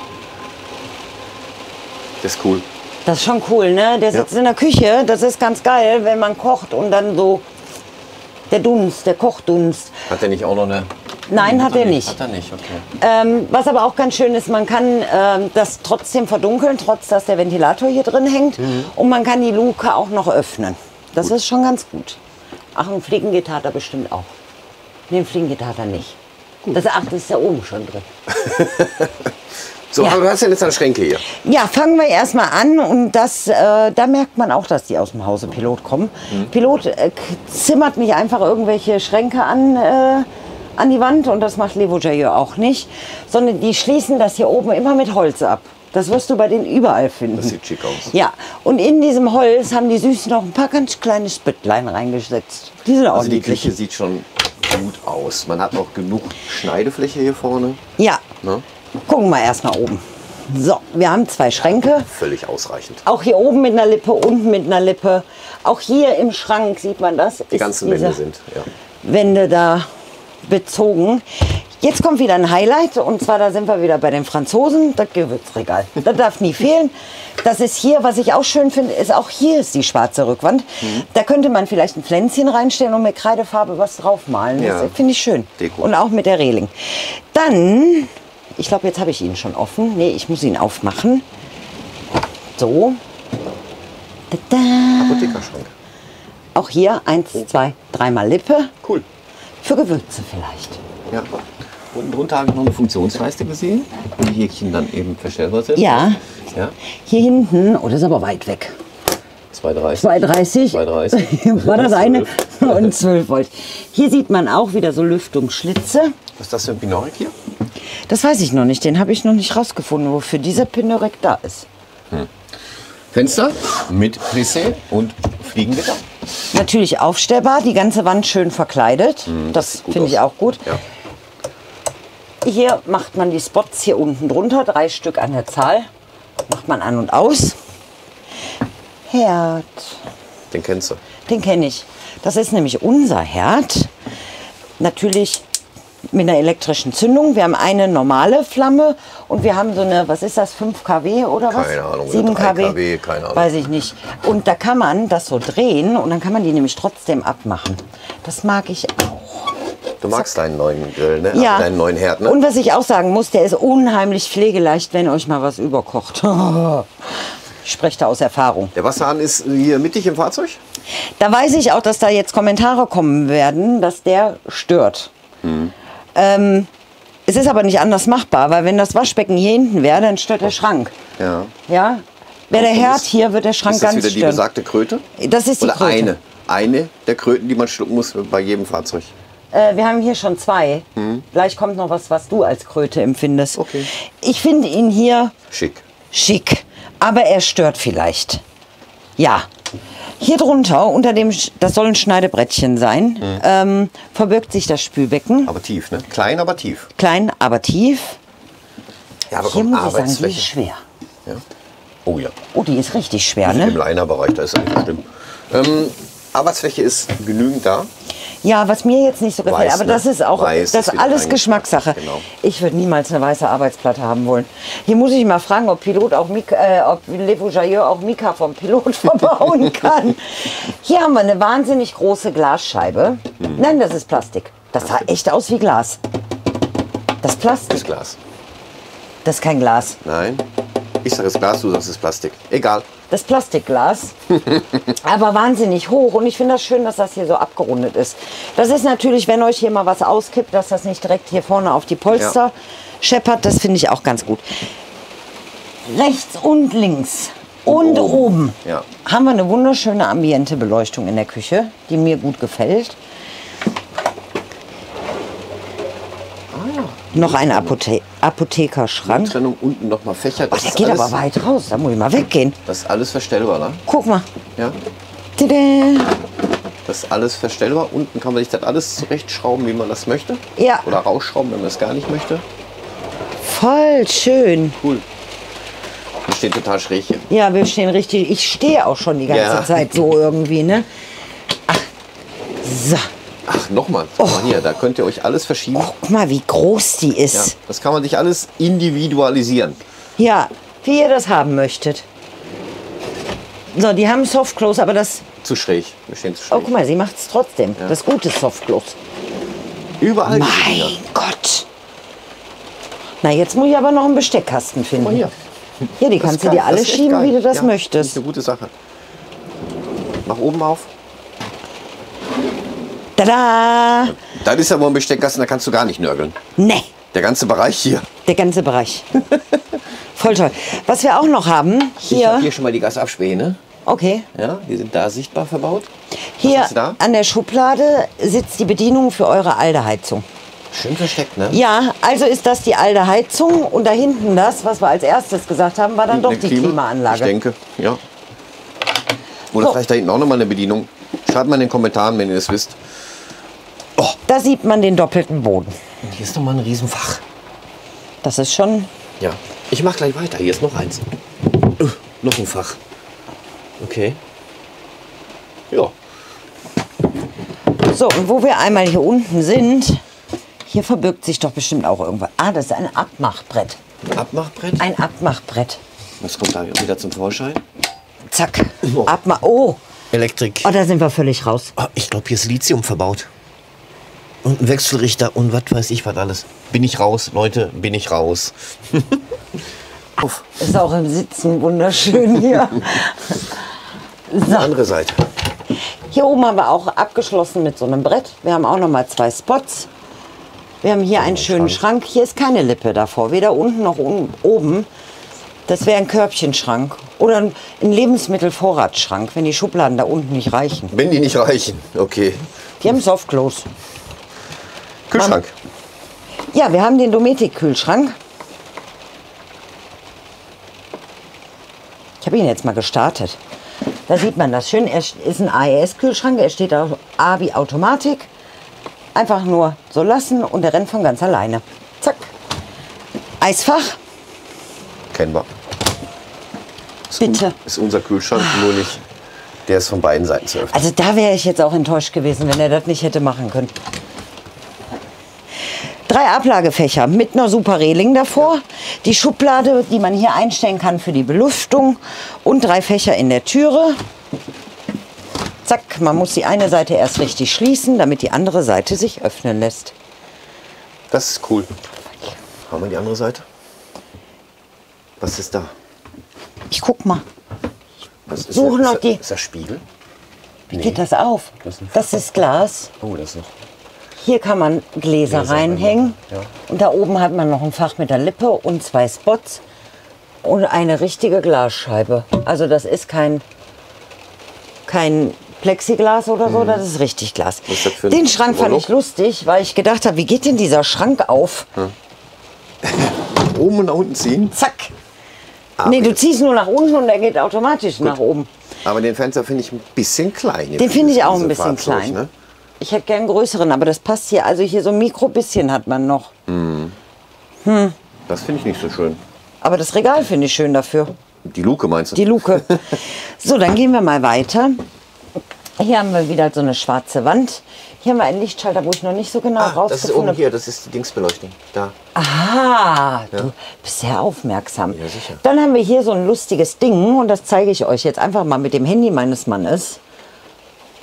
Das ist cool. Das ist schon cool, ne? Der sitzt Ja. in der Küche. Das ist ganz geil, wenn man kocht und dann so der Dunst, der Kochdunst. Hat er nicht auch noch eine... Nein, hat er nicht. Hat er nicht, okay. Ähm, was aber auch ganz schön ist, man kann ähm, das trotzdem verdunkeln, trotz dass der Ventilator hier drin hängt. Mhm. Und man kann die Luke auch noch öffnen. Das ist schon ganz gut. Ach, ein Fliegengitter hat er bestimmt auch. Nee, ein Fliegengitter hat er nicht. Das achte ist ja oben schon drin. So, Ja. aber du hast ja jetzt eine Schränke hier. Ja, fangen wir erstmal an und das, äh, da merkt man auch, dass die aus dem Hause Pilot kommen. Pilot äh, k- zimmert nicht einfach irgendwelche Schränke an, äh, an die Wand und das macht Levo Jailleux auch nicht, sondern die schließen das hier oben immer mit Holz ab. Das wirst du bei denen überall finden. Das sieht schick aus. Ja, und in diesem Holz haben die Süßen noch ein paar ganz kleine Spöttlein reingesetzt. Die sind auch Also die niedlich. Küche sieht schon gut aus. Man hat noch genug Schneidefläche hier vorne. Ja, Ne? gucken wir erstmal oben. So, wir haben zwei Schränke. Völlig ausreichend. Auch hier oben mit einer Lippe, unten mit einer Lippe. Auch hier im Schrank sieht man das. Die ganzen Wände sind, ja. Wände da bezogen. Jetzt kommt wieder ein Highlight und zwar da sind wir wieder bei den Franzosen, das Gewürzregal. Das darf nie fehlen. Das ist hier, was ich auch schön finde, ist auch hier ist die schwarze Rückwand. Mhm. Da könnte man vielleicht ein Pflänzchen reinstellen und mit Kreidefarbe was draufmalen. Ja. Das finde ich schön. Deko. Und auch mit der Reling. Dann, ich glaube, jetzt habe ich ihn schon offen. Nee, ich muss ihn aufmachen. So. Da-da. Apothekerschrank. Auch hier eins, zwei, dreimal Lippe. Cool. Für Gewürze vielleicht. Ja. Unten drunter habe ich noch eine Funktionsleiste gesehen, wo die Häkchen dann eben verstellbar sind. Ja. Ja. Hier hinten, oh, das ist aber weit weg. zwei dreißig. zwei dreißig. zwei dreißig. War das eine? zwölf. Und zwölf Volt. Hier sieht man auch wieder so Lüftungsschlitze. Was ist das für ein Pinorik hier? Das weiß ich noch nicht. Den habe ich noch nicht rausgefunden, wofür dieser Pinorek da ist. Fenster mit Plissé und Fliegengitter. Natürlich aufstellbar, die ganze Wand schön verkleidet. das sieht gut finde ich aus. auch gut. Ja. Hier macht man die Spots hier unten drunter, drei Stück an der Zahl. Macht man an und aus. Herd. Den kennst du. Den kenne ich. Das ist nämlich unser Herd. Natürlich mit einer elektrischen Zündung. Wir haben eine normale Flamme und wir haben so eine, was ist das, fünf Kilowatt oder was? Keine Ahnung, oder sieben drei Kilowatt? Kilowatt, keine Ahnung. Weiß ich nicht. Und da kann man das so drehen und dann kann man die nämlich trotzdem abmachen. Das mag ich auch. Du magst deinen neuen Grill, ne? Ja. Deinen neuen Herd, ne? Und was ich auch sagen muss, der ist unheimlich pflegeleicht, wenn euch mal was überkocht. Ich spreche da aus Erfahrung. Der Wasserhahn ist hier mittig im Fahrzeug? Da weiß ich auch, dass da jetzt Kommentare kommen werden, dass der stört. Ähm, es ist aber nicht anders machbar, weil wenn das Waschbecken hier hinten wäre, dann stört der Schrank. Ja. Ja? Wäre der Herd hier, wird der Schrank Ist das ganz wieder die stören. besagte Kröte? Das ist die Oder Kröte. eine? Eine der Kröten, die man schlucken muss bei jedem Fahrzeug. Äh, wir haben hier schon zwei. Gleich kommt noch was, was du als Kröte empfindest. Okay. Ich finde ihn hier Schick. schick, aber er stört vielleicht. Ja. Hier drunter, unter dem, Sch- das soll ein Schneidebrettchen sein, ähm, verbirgt sich das Spülbecken. Aber tief, ne? Klein, aber tief. Klein, aber tief. Ja, aber Hier komm, muss ich sagen, die ist Arbeitsfläche. schwer. Ja. Oh ja. Oh, die ist richtig schwer, Im ne? Linerbereich, da ist eigentlich schlimm. Ähm, Arbeitsfläche ist genügend da. Ja, was mir jetzt nicht so gefällt, Weiß, aber ne? das ist auch, Weiß das ist ist wieder alles ein Geschmackssache. Geschmack, genau. Ich würde niemals eine weiße Arbeitsplatte haben wollen. Hier muss ich mal fragen, ob Pilot auch Mika, äh, ob Levo Jailleux auch Mika vom Pilot verbauen kann. Hier haben wir eine wahnsinnig große Glasscheibe. Hm. Nein, das ist Plastik. Das sah echt aus wie Glas. Das ist Plastik. Das Glas. Das ist kein Glas. Nein. Ich sage es Glas, du sagst es Plastik. Egal. Das Plastikglas, aber wahnsinnig hoch. Und ich finde das schön, dass das hier so abgerundet ist. Das ist natürlich, wenn euch hier mal was auskippt, dass das nicht direkt hier vorne auf die Polster Ja. scheppert. Das finde ich auch ganz gut. Rechts und links und, Und oben, oben. Ja. haben wir eine wunderschöne Ambiente-Beleuchtung in der Küche, die mir gut gefällt. Noch ein Apothe Apothekerschrank. Trennung unten nochmal Fächer. Oh, Das der ist geht alles, aber weit raus, da muss ich mal weggehen. Das ist alles verstellbar, ne? Guck mal. Ja. Tada. Das ist alles verstellbar. Unten kann man sich das alles zurechtschrauben, wie man das möchte. Ja. Oder rausschrauben, wenn man es gar nicht möchte. Voll schön. Cool. Wir stehen total schräg hier. Ja, wir stehen richtig. Ich stehe auch schon die ganze Ja. Zeit so irgendwie, ne? Ach, so. Ach, nochmal. Guck mal hier, da könnt ihr euch alles verschieben. Guck mal, wie groß die Ja, ist. das kann man sich alles individualisieren. Ja, wie ihr das haben möchtet. So, die haben Softclose, aber das... Zu schräg. Wir stehen zu Oh, schräg. guck mal, sie macht es trotzdem. Ja. Das gute Softclose. Überall diese Mein Dinger. Gott. Na, jetzt muss ich aber noch einen Besteckkasten finden. Guck mal hier. Ja, die Das kannst du kann- dir alle das ist echt schieben, geil. wie du das Ja, möchtest. ist eine gute Sache. Mach oben auf. Tada! Das ist ja wohl ein Besteckkasten, da kannst du gar nicht nörgeln. Ne, Der ganze Bereich hier. der ganze Bereich. Voll toll. Was wir auch noch haben, Ich hier, habe hier schon mal die Gasabspäne. okay, Ja, die sind da sichtbar verbaut. hier hast du da? an der Schublade sitzt die Bedienung für eure Aldeheizung. Schön versteckt, ne? Ja, also ist das die alte Heizung und da hinten das, was wir als erstes gesagt haben, war dann doch Eine die Klima- Klimaanlage. Ich denke, ja. Oder So. vielleicht da hinten auch noch mal eine Bedienung. Schreibt mal in den Kommentaren, wenn ihr es wisst. Da sieht man den doppelten Boden. Und hier ist noch mal ein Riesenfach. Das ist schon... Ja. Ich mach gleich weiter. Hier ist noch eins. Uh, noch ein Fach. Okay. Ja. So, und wo wir einmal hier unten sind, hier verbirgt sich doch bestimmt auch irgendwas. Ah, das ist ein Abmachbrett. Ein Abmachbrett. Ein Abmachbrett. Was kommt da wieder zum Vorschein? Zack. Oh. Abmach... Oh, Elektrik. oh, da sind wir völlig raus. Oh, ich glaube, hier ist Lithium verbaut. Und ein Wechselrichter und was weiß ich was alles. Bin ich raus, Leute, bin ich raus. Auf. Ist auch im Sitzen wunderschön hier. So. Andere Seite. Hier oben haben wir auch abgeschlossen mit so einem Brett. Wir haben auch noch mal zwei Spots. Wir haben hier einen schönen Schrank. Hier ist keine Lippe davor, weder unten noch un- oben. Das wäre ein Körbchenschrank oder ein ein Lebensmittelvorratsschrank, wenn die Schubladen da unten nicht reichen. Wenn die nicht reichen, okay. Die haben Softclose. Kühlschrank. Ja, wir haben den Dometic-Kühlschrank. Ich habe ihn jetzt mal gestartet. Da sieht man das schön. Er ist ein A E S-Kühlschrank. Er steht auf A wie Automatik. Einfach nur so lassen und der rennt von ganz alleine. Zack. Eisfach. Kennen wir. Ist Bitte. un- Ist unser Kühlschrank, nur nicht. Der ist von beiden Seiten zu öffnen. Also da wäre ich jetzt auch enttäuscht gewesen, wenn er das nicht hätte machen können. Drei Ablagefächer mit einer super Reling davor. Die Schublade, die man hier einstellen kann für die Belüftung. Und drei Fächer in der Türe. Zack, man muss die eine Seite erst richtig schließen, damit die andere Seite sich öffnen lässt. Das ist cool. Haben wir die andere Seite? Was ist da? Ich guck mal, Was ist Suchen das? noch ist, die- das, ist das Spiegel? wie geht das auf? Das ist ein Das ist Glas. Oh, das ist noch. Hier kann man Gläser Gläser reinhängen. reinmachen, ja. Und da oben hat man noch ein Fach mit der Lippe und zwei Spots und eine richtige Glasscheibe. Also das ist kein, kein Plexiglas oder so, das ist richtig Glas. Was ist das für ein Den Schrank fand Rollo? ich lustig, weil ich gedacht habe, wie geht denn dieser Schrank auf? Oben und nach unten ziehen. Zack. Aber Nee, du jetzt- ziehst nur nach unten und er geht automatisch nach oben. Aber den Fenster finde ich ein bisschen klein. hier Den für finde ich auch diese ein bisschen Fahrzeug, klein. Ne? Ich hätte gern einen größeren, aber das passt hier. Also hier so ein Mikro bisschen hat man noch. Das finde ich nicht so schön. Aber das Regal finde ich schön dafür. Die Luke meinst du? Die Luke. So, dann gehen wir mal weiter. Hier haben wir wieder so eine schwarze Wand. Hier haben wir einen Lichtschalter, wo ich noch nicht so genau Ah, das ist rausgefunden oben habe. hier, das ist die Dingsbeleuchtung. Da. Aha, du bist sehr aufmerksam. Ja, sicher. Dann haben wir hier so ein lustiges Ding und das zeige ich euch jetzt einfach mal mit dem Handy meines Mannes.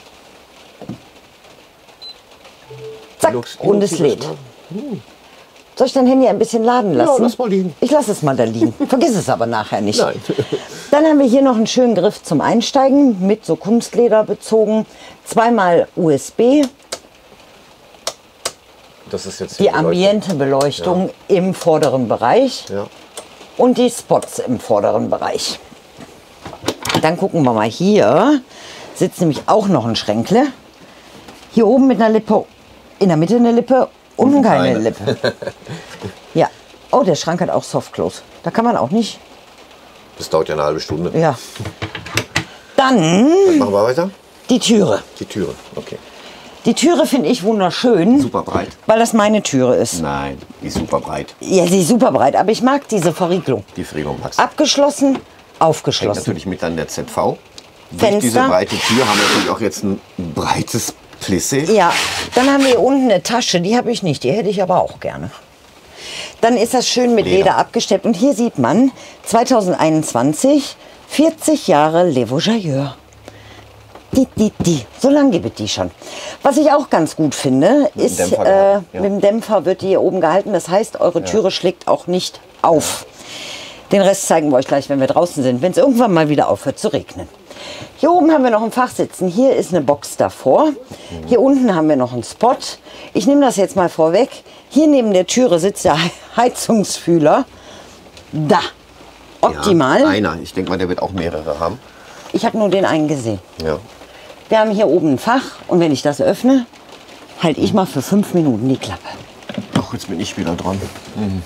Zack, Lux- und es Lux- lädt. Soll ich dein Handy ein bisschen laden lassen? Ja, lass mal liegen. Ich lasse es mal da liegen. Vergiss es aber nachher nicht. Nein. Dann haben wir hier noch einen schönen Griff zum Einsteigen mit so Kunstleder bezogen. Zweimal U S B. Das ist jetzt Die Ambientebeleuchtung ja. im vorderen Bereich. Ja. Und die Spots im vorderen Bereich. Dann gucken wir mal hier. Sitzt nämlich auch noch ein Schränkle. Hier oben mit einer Lippe, in der Mitte eine Lippe, unten Und keine, keine Lippe. Ja. Oh, der Schrank hat auch Softclose. Da kann man auch nicht. Das dauert ja eine halbe Stunde. Ja. Dann Was machen wir weiter? die Türe. Die Türe, okay. Die Türe finde ich wunderschön. Super breit. Weil das meine Türe ist. Nein, die ist super breit. Ja, sie ist super breit, aber ich mag diese Verriegelung. Die Verriegelung magst. Abgeschlossen, Hängt aufgeschlossen. natürlich mit an der Z V. Durch Fenster. diese breite Tür haben wir natürlich auch jetzt ein breites Plissé. Ja, dann haben wir hier unten eine Tasche, die habe ich nicht, die hätte ich aber auch gerne. Dann ist das schön mit Leder, Leder abgesteppt. Und hier sieht man zweitausendeinundzwanzig, vierzig Jahre Le Voyageur. Die, die, die. So lange gibt es die schon. Was ich auch ganz gut finde, Mit dem ist, Dämpfer äh, gehalten, ja. mit dem Dämpfer wird die hier oben gehalten. Das heißt, eure Türe schlägt auch nicht auf. Den Rest zeigen wir euch gleich, wenn wir draußen sind, wenn es irgendwann mal wieder aufhört zu regnen. Hier oben haben wir noch ein Fach sitzen. Hier ist eine Box davor. Hier unten haben wir noch einen Spot. Ich nehme das jetzt mal vorweg. Hier neben der Türe sitzt der Heizungsfühler. Da. Optimal. Ja, einer. Ich denke mal, der wird auch mehrere haben. Ich habe nur den einen gesehen. Ja. Wir haben hier oben ein Fach und wenn ich das öffne, halte ich mal für fünf Minuten die Klappe. Ach, jetzt bin ich wieder dran. Mhm.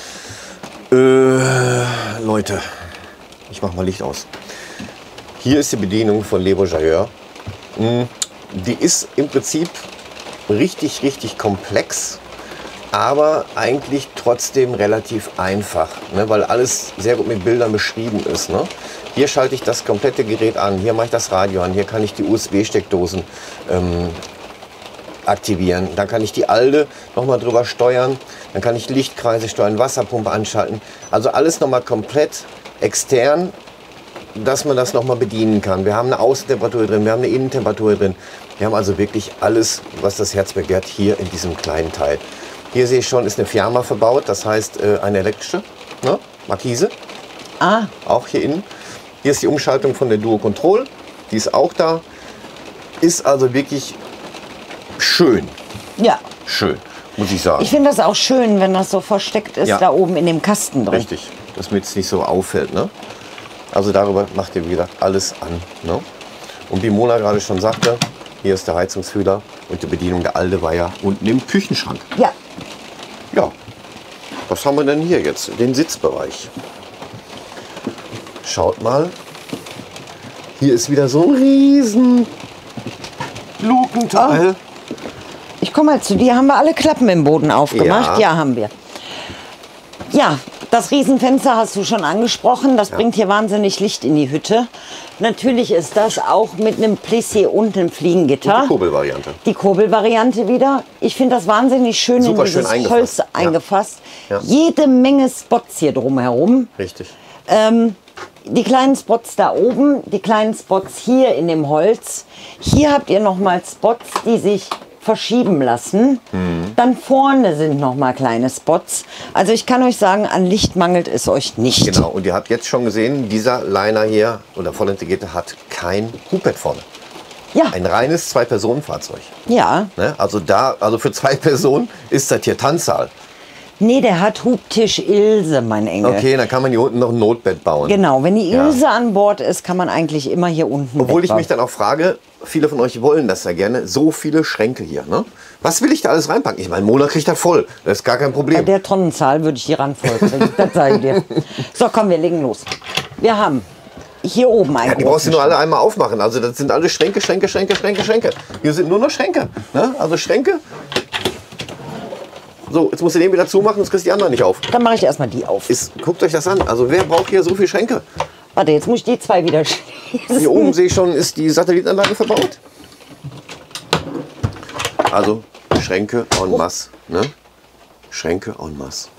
Äh, Leute, ich mach mal Licht aus. Hier ist die Bedienung von Le Voyageur. Mhm. Die ist im Prinzip richtig, richtig komplex, aber eigentlich trotzdem relativ einfach, ne, weil alles sehr gut mit Bildern beschrieben ist. Ne? Hier schalte ich das komplette Gerät an, hier mache ich das Radio an, hier kann ich die U S B-Steckdosen ähm, aktivieren. Dann kann ich die Alde noch mal drüber steuern, dann kann ich Lichtkreise steuern, Wasserpumpe anschalten. Also alles noch mal komplett extern, dass man das noch mal bedienen kann. Wir haben eine Außentemperatur drin, wir haben eine Innentemperatur drin. Wir haben also wirklich alles, was das Herz begehrt, hier in diesem kleinen Teil. Hier sehe ich schon, ist eine Fiamma verbaut, das heißt äh, eine elektrische, ne? Markise. Ah. Auch hier innen. Hier ist die Umschaltung von der Duo Control, die ist auch da. Ist also wirklich schön. Ja. Schön, muss ich sagen. Ich finde das auch schön, wenn das so versteckt ist, Ja. da oben in dem Kasten drin. Richtig, damit es nicht so auffällt. Ne? Also darüber macht ihr, wie gesagt, alles an. Ne? Und wie Mona gerade schon sagte, hier ist der Heizungsfühler und die Bedienung der Alde war ja unten im Küchenschrank. Ja. Ja, was haben wir denn hier jetzt? Den Sitzbereich. Schaut mal. Hier ist wieder so ein riesen Lukenteil. Ich komme mal zu dir. Haben wir alle Klappen im Boden aufgemacht? Ja. Ja, haben wir. Ja, das Riesenfenster hast du schon angesprochen. Das bringt hier wahnsinnig Licht in die Hütte. Natürlich ist das auch mit einem Plissé und einem Fliegengitter. Und die Kurbelvariante. Die Kurbelvariante wieder. Ich finde das wahnsinnig schön Super in schön dieses eingefasst. Holz Ja. eingefasst. Ja. Jede Menge Spots hier drumherum. Richtig. Ähm, die kleinen Spots da oben, die kleinen Spots hier in dem Holz. Hier habt ihr noch mal Spots, die sich verschieben lassen. Mhm. Dann vorne sind noch mal kleine Spots. Also ich kann euch sagen, an Licht mangelt es euch nicht. Genau, und ihr habt jetzt schon gesehen, dieser Liner hier oder voll integrierte hat kein Hubbett vorne. Ja, Ein reines Zwei-Personen-Fahrzeug. ja. Ne? Also da, also für zwei Personen ist das hier Tanzsaal. Nee, der hat Hubtisch Ilse, mein Engel. Okay, dann kann man hier unten noch ein Notbett bauen. Genau, wenn die Ja. Ilse an Bord ist, kann man eigentlich immer hier unten Obwohl ich wegbauen. mich dann auch frage, viele von euch wollen das ja gerne, so viele Schränke hier. Ne? Was will ich da alles reinpacken? Ich meine, Mona kriegt das voll, das ist gar kein Bei Problem. der Tonnenzahl würde ich die Rand voll kriegen, das sage ich dir. So, komm, wir legen los. Wir haben hier oben einen Ja, die brauchst du großen nur alle einmal aufmachen. Also das sind alle Schränke, Schränke, Schränke, Schränke, Schränke. Hier sind nur noch Schränke. Ne? Also Schränke. So, jetzt musst du den wieder zumachen, sonst kriegst du die anderen nicht auf. Schrank. Dann mache ich erstmal die auf. Ist, guckt euch das an. Also wer braucht hier so viele Schränke? Warte, jetzt muss ich die zwei wieder schließen. Hier oben sehe ich schon, ist die Satellitenanlage verbaut. Also Schränke en masse. Ne? Schränke en masse.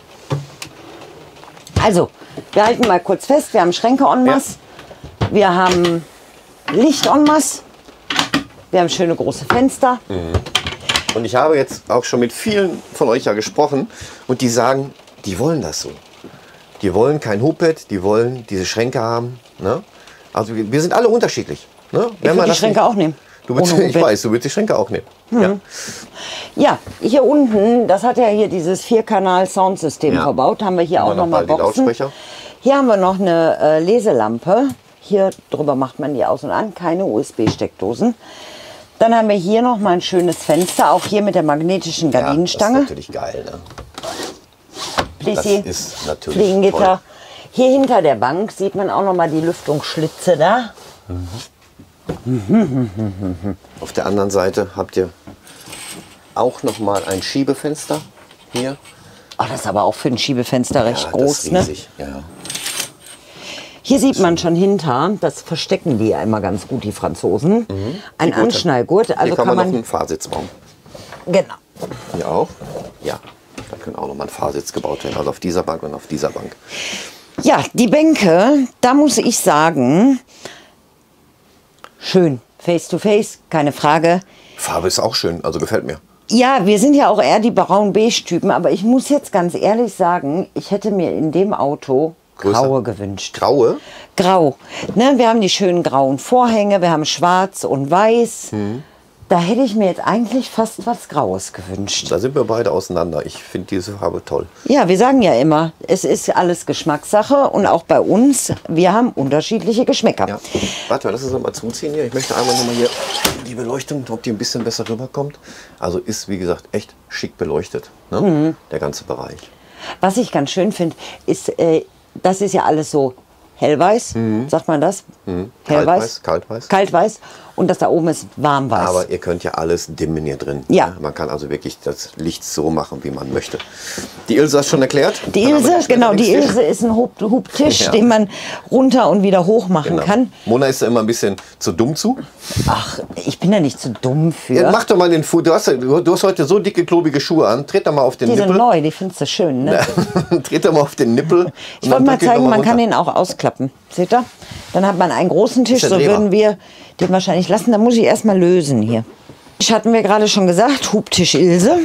Also, wir halten mal kurz fest. Wir haben Schränke en masse. Wir haben Licht en masse. Wir haben schöne große Fenster. Und ich habe jetzt auch schon mit vielen von euch ja gesprochen und die sagen, die wollen das so. Die wollen kein Hubbett, die wollen diese Schränke haben. Ne? Also wir, wir sind alle unterschiedlich. Ne? Ich würde die Schränke nicht, auch nehmen. Du willst, ich weiß, du willst die Schränke auch nehmen. Mhm. Ja. Ja, hier unten, das hat ja hier dieses Vier-Kanal-Soundsystem Ja. verbaut. Haben wir hier Haben auch wir noch nochmal mal die Boxen. Lautsprecher? Hier haben wir noch eine äh, Leselampe. Hier drüber macht man die aus und an. Keine U S B-Steckdosen. Dann haben wir hier noch mal ein schönes Fenster. Auch hier mit der magnetischen Gardinenstange. Ja, das ist natürlich geil. Ne? Plissy, Das ist natürlich Fliegengitter. toll. Hier hinter der Bank sieht man auch noch mal die Lüftungsschlitze da. Auf der anderen Seite habt ihr auch noch mal ein Schiebefenster hier. Ach, das ist aber auch für ein Schiebefenster recht Ja, groß. das ist Ne? riesig. Ja. Hier sieht man schon hinter, das verstecken die ja immer ganz gut, die Franzosen. Ein Gurte. Anschnallgurt. Also Hier kann kann man noch man. einen Fahrsitzraum. Genau. Hier auch? Ja. Da können auch noch mal ein Fahrsitz gebaut werden. Also auf dieser Bank und auf dieser Bank. Ja, die Bänke, da muss ich sagen, schön. Face to face, keine Frage. Farbe ist auch schön, also gefällt mir. Ja, wir sind ja auch eher die braun-beige-Typen, aber ich muss jetzt ganz ehrlich sagen, ich hätte mir in dem Auto Größer. graue gewünscht. Graue? Grau. Ne, wir haben die schönen grauen Vorhänge, wir haben schwarz und weiß. Da hätte ich mir jetzt eigentlich fast was Graues gewünscht. Da sind wir beide auseinander. Ich finde diese Farbe toll. Ja, wir sagen ja immer, es ist alles Geschmackssache und auch bei uns, wir haben unterschiedliche Geschmäcker. Ja. Warte mal, lass uns noch mal zuziehen hier. Ich möchte einmal noch mal hier die Beleuchtung, ob die ein bisschen besser rüberkommt. Also ist, wie gesagt, echt schick beleuchtet, ne? Der ganze Bereich. Was ich ganz schön finde, ist, äh, das ist ja alles so hellweiß, sagt man das? Hellweiß? Kaltweiß, kaltweiß. Kaltweiß. Und das da oben ist warmweiß. Aber ihr könnt ja alles dimmen hier drin. Ja. Ne? Man kann also wirklich das Licht so machen, wie man möchte. Die Ilse hast schon erklärt. Die Dann haben wir Ilse, den genau, die Schmetterlingstisch. Ilse ist ein Hub, Hubtisch, Ja. den man runter und wieder hoch machen Genau. kann. Mona ist da immer ein bisschen zu dumm zu. Ach, ich bin da nicht zu dumm für. Ja, mach doch mal den Fuß. Du hast, du hast heute so dicke, klobige Schuhe an. Tritt doch mal auf den die sind Nippel. neu, die findest du schön, ne? Tritt doch mal auf den Nippel. Ich wollte mal zeigen, man kann den auch ausklappen. Seht ihr? Dann hat man einen großen Tisch, der so drehbar? würden wir den wahrscheinlich lassen. Da muss ich erstmal lösen hier. Tisch hatten wir gerade schon gesagt, Hubtisch Ilse.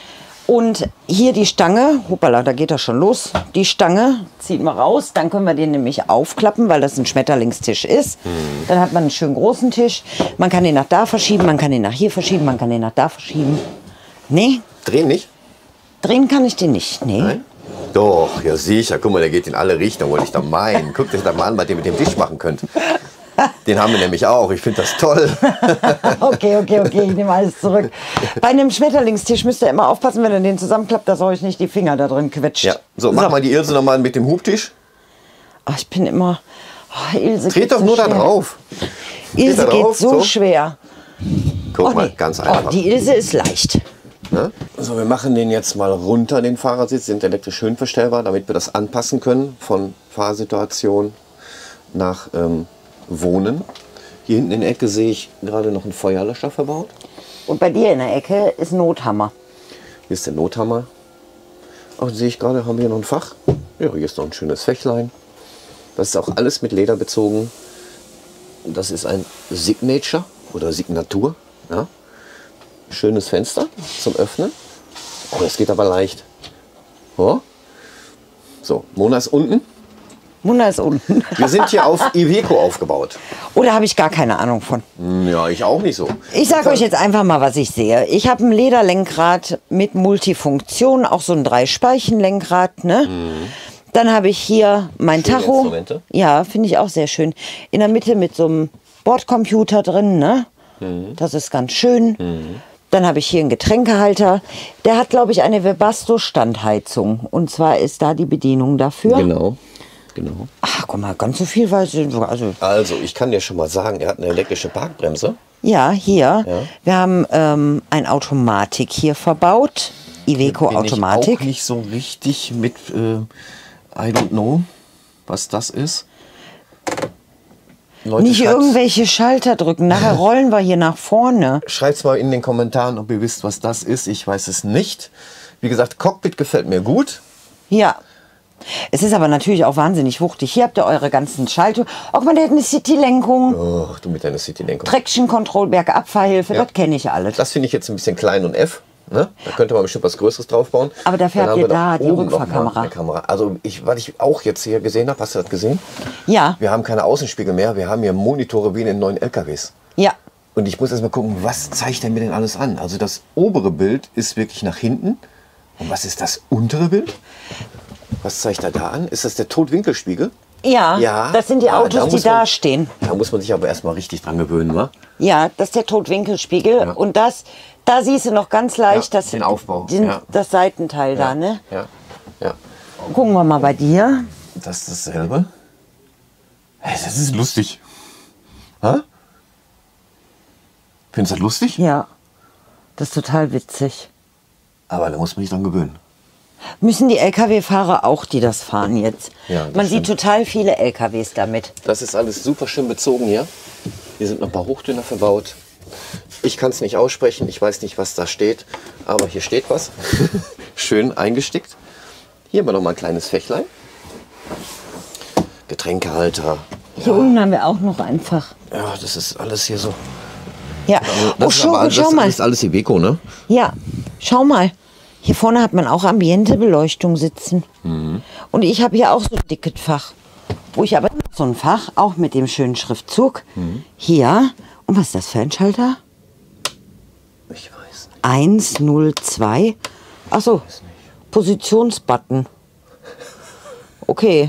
Und hier die Stange, hoppala, da geht das schon los. Die Stange zieht man raus, dann können wir den nämlich aufklappen, weil das ein Schmetterlingstisch ist. Dann hat man einen schönen großen Tisch. Man kann den nach da verschieben, man kann den nach hier verschieben, man kann den nach da verschieben. Nee, Drehen nicht? drehen kann ich den nicht. Nee. Nein? Doch, ja sicher. Guck mal, der geht in alle Richtungen, wollte ich da meinen. Guckt euch da mal an, was ihr mit dem Tisch machen könnt. Den haben wir nämlich auch. Ich finde das toll. Okay, okay, okay, ich nehme alles zurück. Bei einem Schmetterlingstisch müsst ihr immer aufpassen, wenn ihr den zusammenklappt, dass euch nicht die Finger da drin quetscht. Ja. So, mach mal die Ilse nochmal mit dem Hubtisch. Ach, ich bin immer... Oh, Ilse Dreht geht doch so nur da schwer. drauf. Ilse Geht da geht drauf, so, so. schwer. Guck Oh, mal, nee. ganz einfach. Oh, die Ilse ist leicht. Ne? So, wir machen den jetzt mal runter, den Fahrersitz, sind elektrisch höhenverstellbar, damit wir das anpassen können von Fahrsituation nach ähm, Wohnen. Hier hinten in der Ecke sehe ich gerade noch einen Feuerlöscher verbaut. Und bei dir in der Ecke ist Nothammer. Hier ist der Nothammer. Auch sehe ich gerade, haben wir hier noch ein Fach. Ja, hier ist noch ein schönes Fächlein. Das ist auch alles mit Leder bezogen. Das ist ein Signature oder Signatur. Ja. Schönes Fenster zum Öffnen. Oh, das geht aber leicht. Oh. So, Mona ist unten. Mona ist unten. Wir sind hier auf Iveco aufgebaut. Oder habe ich gar keine Ahnung von? Hm, Ja, ich auch nicht so. Ich sage euch jetzt einfach mal, was ich sehe. Ich habe ein Lederlenkrad mit Multifunktion, auch so ein Drei-Speichen-Lenkrad. Ne? Dann habe ich hier mein Schöne Tacho. Instrumente. Ja, finde ich auch sehr schön. In der Mitte mit so einem Bordcomputer drin. Ne? Das ist ganz schön. Dann habe ich hier einen Getränkehalter. Der hat, glaube ich, eine Webasto-Standheizung. Und zwar ist da die Bedienung dafür. Genau. Genau. Ach, guck mal, ganz so viel weiß ich. Also, Also, ich kann dir schon mal sagen, er hat eine elektrische Parkbremse. ja, hier. Ja. Wir haben ähm, ein Automatik hier verbaut. Iveco Bin Automatik. ich auch nicht so richtig mit, äh, I don't know, was das ist. Leute, Nicht schreibt's- irgendwelche Schalter drücken. Nachher rollen wir hier nach vorne. Schreibt's mal in den Kommentaren, ob ihr wisst, was das ist. Ich weiß es nicht. Wie gesagt, Cockpit gefällt mir gut. Ja. Es ist aber natürlich auch wahnsinnig wuchtig. Hier habt ihr eure ganzen Schaltungen. Auch mal, der hat eine City-Lenkung. Oh, du mit deiner City-Lenkung. Traction Control, Bergabfahrhilfe, Ja. das kenne ich alles. Das finde ich jetzt ein bisschen klein und F. Ne? Da könnte man bestimmt was Größeres drauf bauen. Aber dafür Dann habt haben ihr wir da die oben noch mal Rückfahrkamera. eine Kamera. Also ich, was ich auch jetzt hier gesehen habe, hast du das gesehen? Ja, Wir haben keine Außenspiegel mehr, wir haben hier Monitore wie in den neuen L K Ws. ja. Und ich muss erst mal gucken, was zeigt er mir denn alles an? Also das obere Bild ist wirklich nach hinten. Und was ist das untere Bild? Was zeigt er da an? Ist das der Totwinkelspiegel? Ja, Ja. das sind die Ah, Autos, da die muss man- da stehen. Da muss man sich aber erstmal richtig dran gewöhnen, wa? Ja, das ist der Totwinkelspiegel. Ja. Und das, da siehst du noch ganz leicht Ja, das, den Aufbau, den, ja. das Seitenteil da, ne? Ja. Ja. Gucken wir mal bei dir. Das ist dasselbe. Hey, das ist lustig. Hä? Findest du das lustig? Ja, das ist total witzig. Aber da muss man sich dran gewöhnen. Müssen die L K W-Fahrer auch, die das fahren jetzt? Ja, das Man stimmt. sieht total viele L K Ws damit. Das ist alles super schön bezogen hier. Hier sind noch ein paar Hochdünner verbaut. Ich kann es nicht aussprechen, ich weiß nicht, was da steht. Aber hier steht was. Schön eingestickt. Hier haben wir noch mal ein kleines Fächlein. Getränkehalter. Hier unten haben wir auch noch einfach. Ja, das ist alles hier so. Ja, oh, Das ist schau, aber- das schau mal. ist alles Iveco, ne? Ja, schau mal. Hier vorne hat man auch Ambientebeleuchtung sitzen. Mhm. Und ich habe hier auch so ein dickes Fach. Wo ich aber so ein Fach, auch mit dem schönen Schriftzug. Mhm. Hier. Und was ist das für ein Schalter? Ich weiß nicht. eins null zwei. Achso, Positionsbutton. Okay.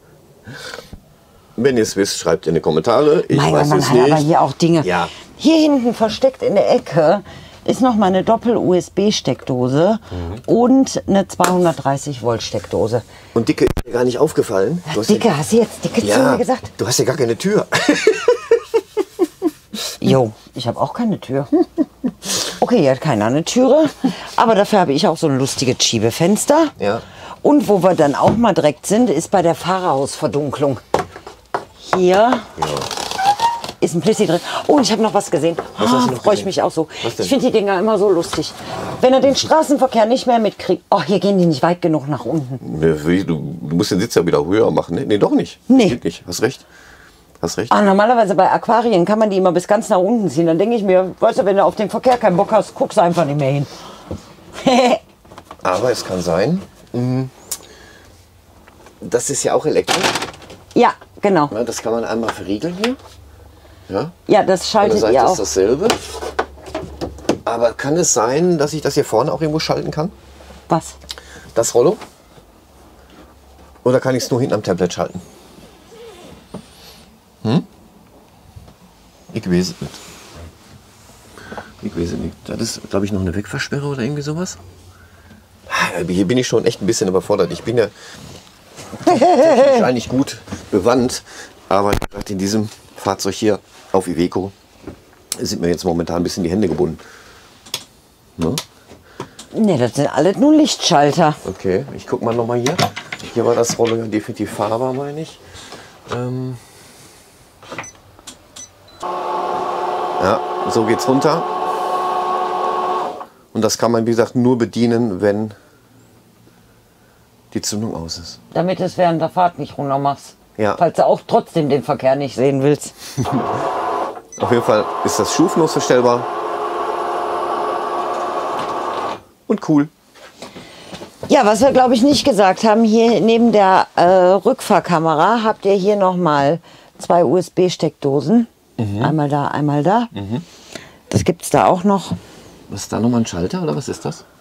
Wenn ihr es wisst, schreibt in die Kommentare. Ich Mein weiß Gott, man es hat nicht. aber hier auch Dinge. Ja. Hier hinten versteckt in der Ecke ist noch mal eine Doppel-U S B-Steckdose Mhm. und eine zweihundertdreißig Volt Steckdose. Und Dicke ist mir gar nicht aufgefallen. Du hast Dicke, hast du jetzt dicke zu ja, mir gesagt? du hast ja gar keine Tür. Jo, ich habe auch keine Tür. Okay, hier hat keiner eine Türe. Aber dafür habe ich auch so ein lustiges Schiebefenster. Ja. Und wo wir dann auch mal direkt sind, ist bei der Fahrerhausverdunklung. Hier Ja. ist ein Plissi drin. Oh, und ich habe noch was gesehen. Was hast du noch Freue ich gesehen? mich auch so. Was denn? Ich finde die Dinger immer so lustig. Wenn er den Straßenverkehr nicht mehr mitkriegt. Oh, hier gehen die nicht weit genug nach unten. Ne, wie, Du, du musst den Sitz ja wieder höher machen. Ne, nee, doch nicht. Nee. Geht nicht. Hast recht. Hast recht. Ah, normalerweise bei Aquarien kann man die immer bis ganz nach unten ziehen. Dann denke ich mir, weißt du, wenn du auf den Verkehr keinen Bock hast, guckst du einfach nicht mehr hin. Aber es kann sein, mh, das ist ja auch elektrisch. Ja, genau. Ja, das kann man einmal verriegeln hier. Ja. Ja, das An der schaltet Seite ihr ist auch. dasselbe. Aber kann es sein, dass ich das hier vorne auch irgendwo schalten kann? Was? Das Rollo? Oder kann ich es nur hinten am Tablet schalten? Hm? Ich weiß es nicht. Ich weiß es nicht. Das ist, glaube ich, noch eine Wegfahrsperre oder irgendwie sowas. Hier bin ich schon echt ein bisschen überfordert. Ich bin ja technisch eigentlich gut bewandt, aber wie gesagt, in diesem Fahrzeug hier auf Iveco sind mir jetzt momentan ein bisschen die Hände gebunden. Ne? Ne, das sind alle nur Lichtschalter. Okay, ich guck mal noch mal hier. Hier war das Rollo ja definitiv fahrbar, meine ich. Ähm ja, so geht's runter. Und das kann man, wie gesagt, nur bedienen, wenn die Zündung aus ist. Damit du es während der Fahrt nicht runter machst. Ja. Falls du auch trotzdem den Verkehr nicht sehen willst. Auf jeden Fall ist das stufenlos verstellbar. Und cool. Ja, was wir glaube ich nicht gesagt haben, hier neben der äh, Rückfahrkamera habt ihr hier nochmal zwei U S B-Steckdosen. Einmal da, einmal da. Das gibt es da auch noch. Was ist da nochmal ein Schalter oder was ist das?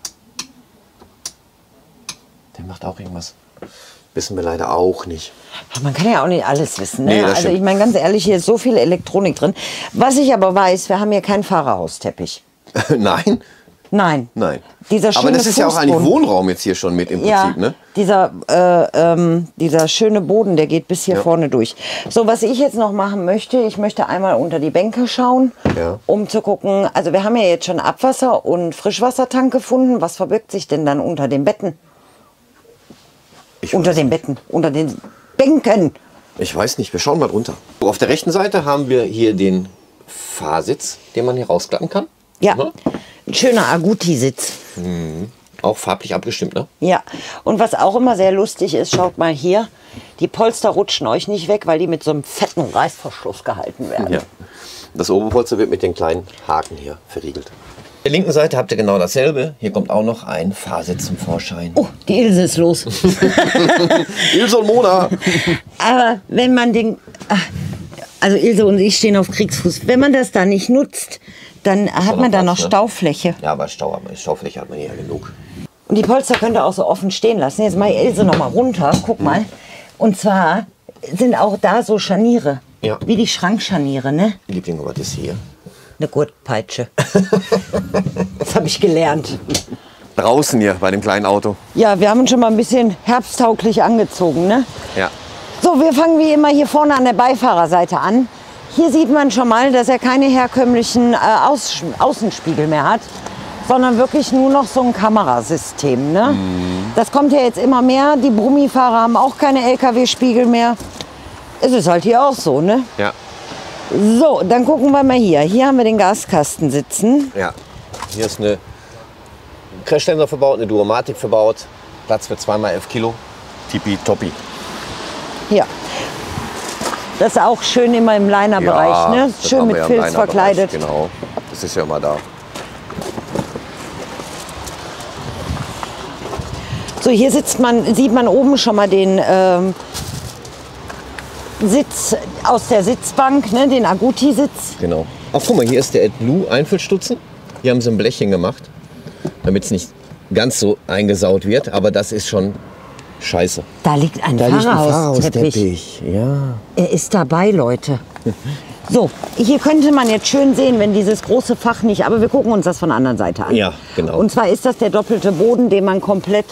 Der macht auch irgendwas. Wissen wir leider auch nicht. Man kann ja auch nicht alles wissen. Ne? Nee, das also stimmt. ich meine ganz ehrlich, hier ist so viel Elektronik drin. Was ich aber weiß, wir haben hier keinen Fahrerhausteppich. Nein? Nein. Nein. Dieser Aber schöne das ist ja auch eigentlich Fußboden. Wohnraum jetzt hier schon mit im Ja, Prinzip, ne? dieser, äh, ähm, dieser schöne Boden, der geht bis hier Ja. vorne durch. So, was ich jetzt noch machen möchte, ich möchte einmal unter die Bänke schauen, Ja. um zu gucken, also wir haben ja jetzt schon Abwasser- und Frischwassertank gefunden. Was verbirgt sich denn dann unter den Betten? Ich Unter weiß, den Betten, unter den Bänken. ich weiß nicht, wir schauen mal drunter. Auf der rechten Seite haben wir hier den Fahrsitz, den man hier rausklappen kann. Ja, Ne? ein schöner Agouti-Sitz. auch farblich abgestimmt, ne? Ja, und was auch immer sehr lustig ist, schaut mal hier, die Polster rutschen euch nicht weg, weil die mit so einem fetten Reißverschluss gehalten werden. Ja. Das Oberpolster wird mit den kleinen Haken hier verriegelt. Auf der linken Seite habt ihr genau dasselbe. Hier kommt auch noch ein Fahrsitz zum Vorschein. Oh, die Ilse ist los. Ilse und Mona. Aber wenn man den... Also Ilse und ich stehen auf Kriegsfuß. Wenn man das da nicht nutzt, dann hat man da noch Platz, ne? Staufläche. Ja, aber Stau, Staufläche hat man hier genug. Und die Polster könnt ihr auch so offen stehen lassen. Jetzt mache ich Ilse noch mal runter. Guck Mhm. mal. Und zwar sind auch da so Scharniere. Ja. Wie die Schrankscharniere, ne? Liebling, was ist hier? Eine Gurtpeitsche. Das habe ich gelernt. Draußen hier bei dem kleinen Auto. Ja, wir haben uns schon mal ein bisschen herbsttauglich angezogen, ne? Ja. So, wir fangen wie immer hier vorne an der Beifahrerseite an. Hier sieht man schon mal, dass er keine herkömmlichen äh, Aus Außenspiegel mehr hat, sondern wirklich nur noch so ein Kamerasystem, ne? Mhm. Das kommt ja jetzt immer mehr. Die Brummifahrer haben auch keine L K W-Spiegel mehr. Es ist halt hier auch so, ne? Ja. So, dann gucken wir mal hier. Hier haben wir den Gaskasten sitzen. Ja. Hier ist eine Crashsensor verbaut, eine Duomatik verbaut. Platz für zwei mal elf Kilo. Tippitoppi. Ja. Das ist auch schön immer im Liner-Bereich, ne? das Schön haben mit wir ja im Filz Liner-Bereich, verkleidet. Genau. Das ist ja immer da. So, hier sitzt man, sieht man oben schon mal den ähm, Sitz aus der Sitzbank, ne? Den Agouti-Sitz. Genau. Ach, guck mal, hier ist der AdBlue Einfüllstutzen. Hier haben sie ein Blechchen gemacht, damit es nicht ganz so eingesaut wird. Aber das ist schon scheiße. Da liegt ein Da liegt ein Fahrerhausteppich. Fahrerhausteppich. Ja. Er ist dabei, Leute. So, hier könnte man jetzt schön sehen, wenn dieses große Fach nicht, aber wir gucken uns das von der anderen Seite an. Ja, genau. Und zwar ist das der doppelte Boden, den man komplett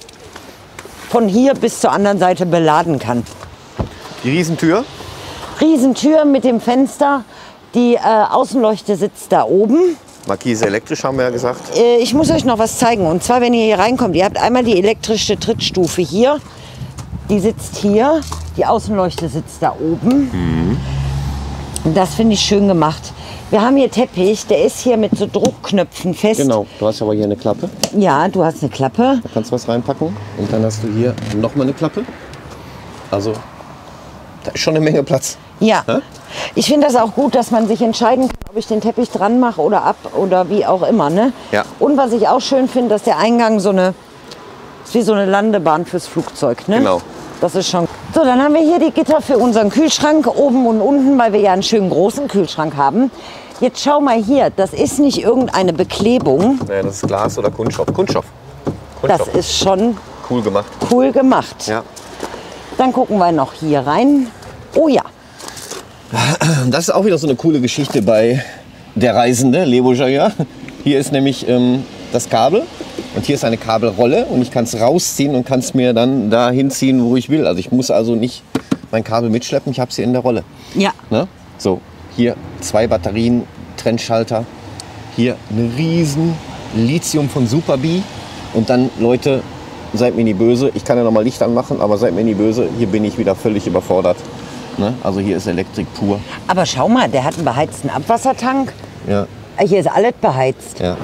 von hier bis zur anderen Seite beladen kann. Die Riesentür. Riesentür mit dem Fenster, die äh, Außenleuchte sitzt da oben. Markise elektrisch, haben wir ja gesagt. Äh, ich muss euch noch was zeigen. Und zwar, wenn ihr hier reinkommt, ihr habt einmal die elektrische Trittstufe hier. Die sitzt hier. Die Außenleuchte sitzt da oben. Mhm. Und das finde ich schön gemacht. Wir haben hier Teppich, der ist hier mit so Druckknöpfen fest. Genau, du hast aber hier eine Klappe. Ja, du hast eine Klappe. Da kannst du was reinpacken. Und dann hast du hier nochmal eine Klappe. Also, da ist schon eine Menge Platz. Ja. Hä? Ich finde das auch gut, dass man sich entscheiden kann, ob ich den Teppich dran mache oder ab oder wie auch immer. Ne? Ja. Und was ich auch schön finde, dass der Eingang so eine, ist wie so eine Landebahn fürs Flugzeug. Ne? Genau. Das ist schon. So, dann haben wir hier die Gitter für unseren Kühlschrank oben und unten, weil wir ja einen schönen großen Kühlschrank haben. Jetzt schau mal hier, das ist nicht irgendeine Beklebung. Nee, das ist Glas oder Kunststoff. Kunststoff. Das Kunststoff. ist schon Cool gemacht. cool gemacht. Ja. Dann gucken wir noch hier rein. Oh ja. Das ist auch wieder so eine coole Geschichte bei der Reisende, Leboja. Hier ist nämlich ähm, das Kabel und hier ist eine Kabelrolle und ich kann es rausziehen und kann es mir dann da hinziehen, wo ich will. Also ich muss also nicht mein Kabel mitschleppen, ich habe es hier in der Rolle. Ja. Ne? So, hier zwei Batterien, Trennschalter, hier eine riesen Lithium von Superbee und dann, Leute, seid mir nie böse, ich kann ja noch mal Licht anmachen, aber seid mir nie böse, hier bin ich wieder völlig überfordert. Ne? Also hier ist Elektrik pur. Aber schau mal, der hat einen beheizten Abwassertank. Ja, Hier ist alles beheizt. ja. ja.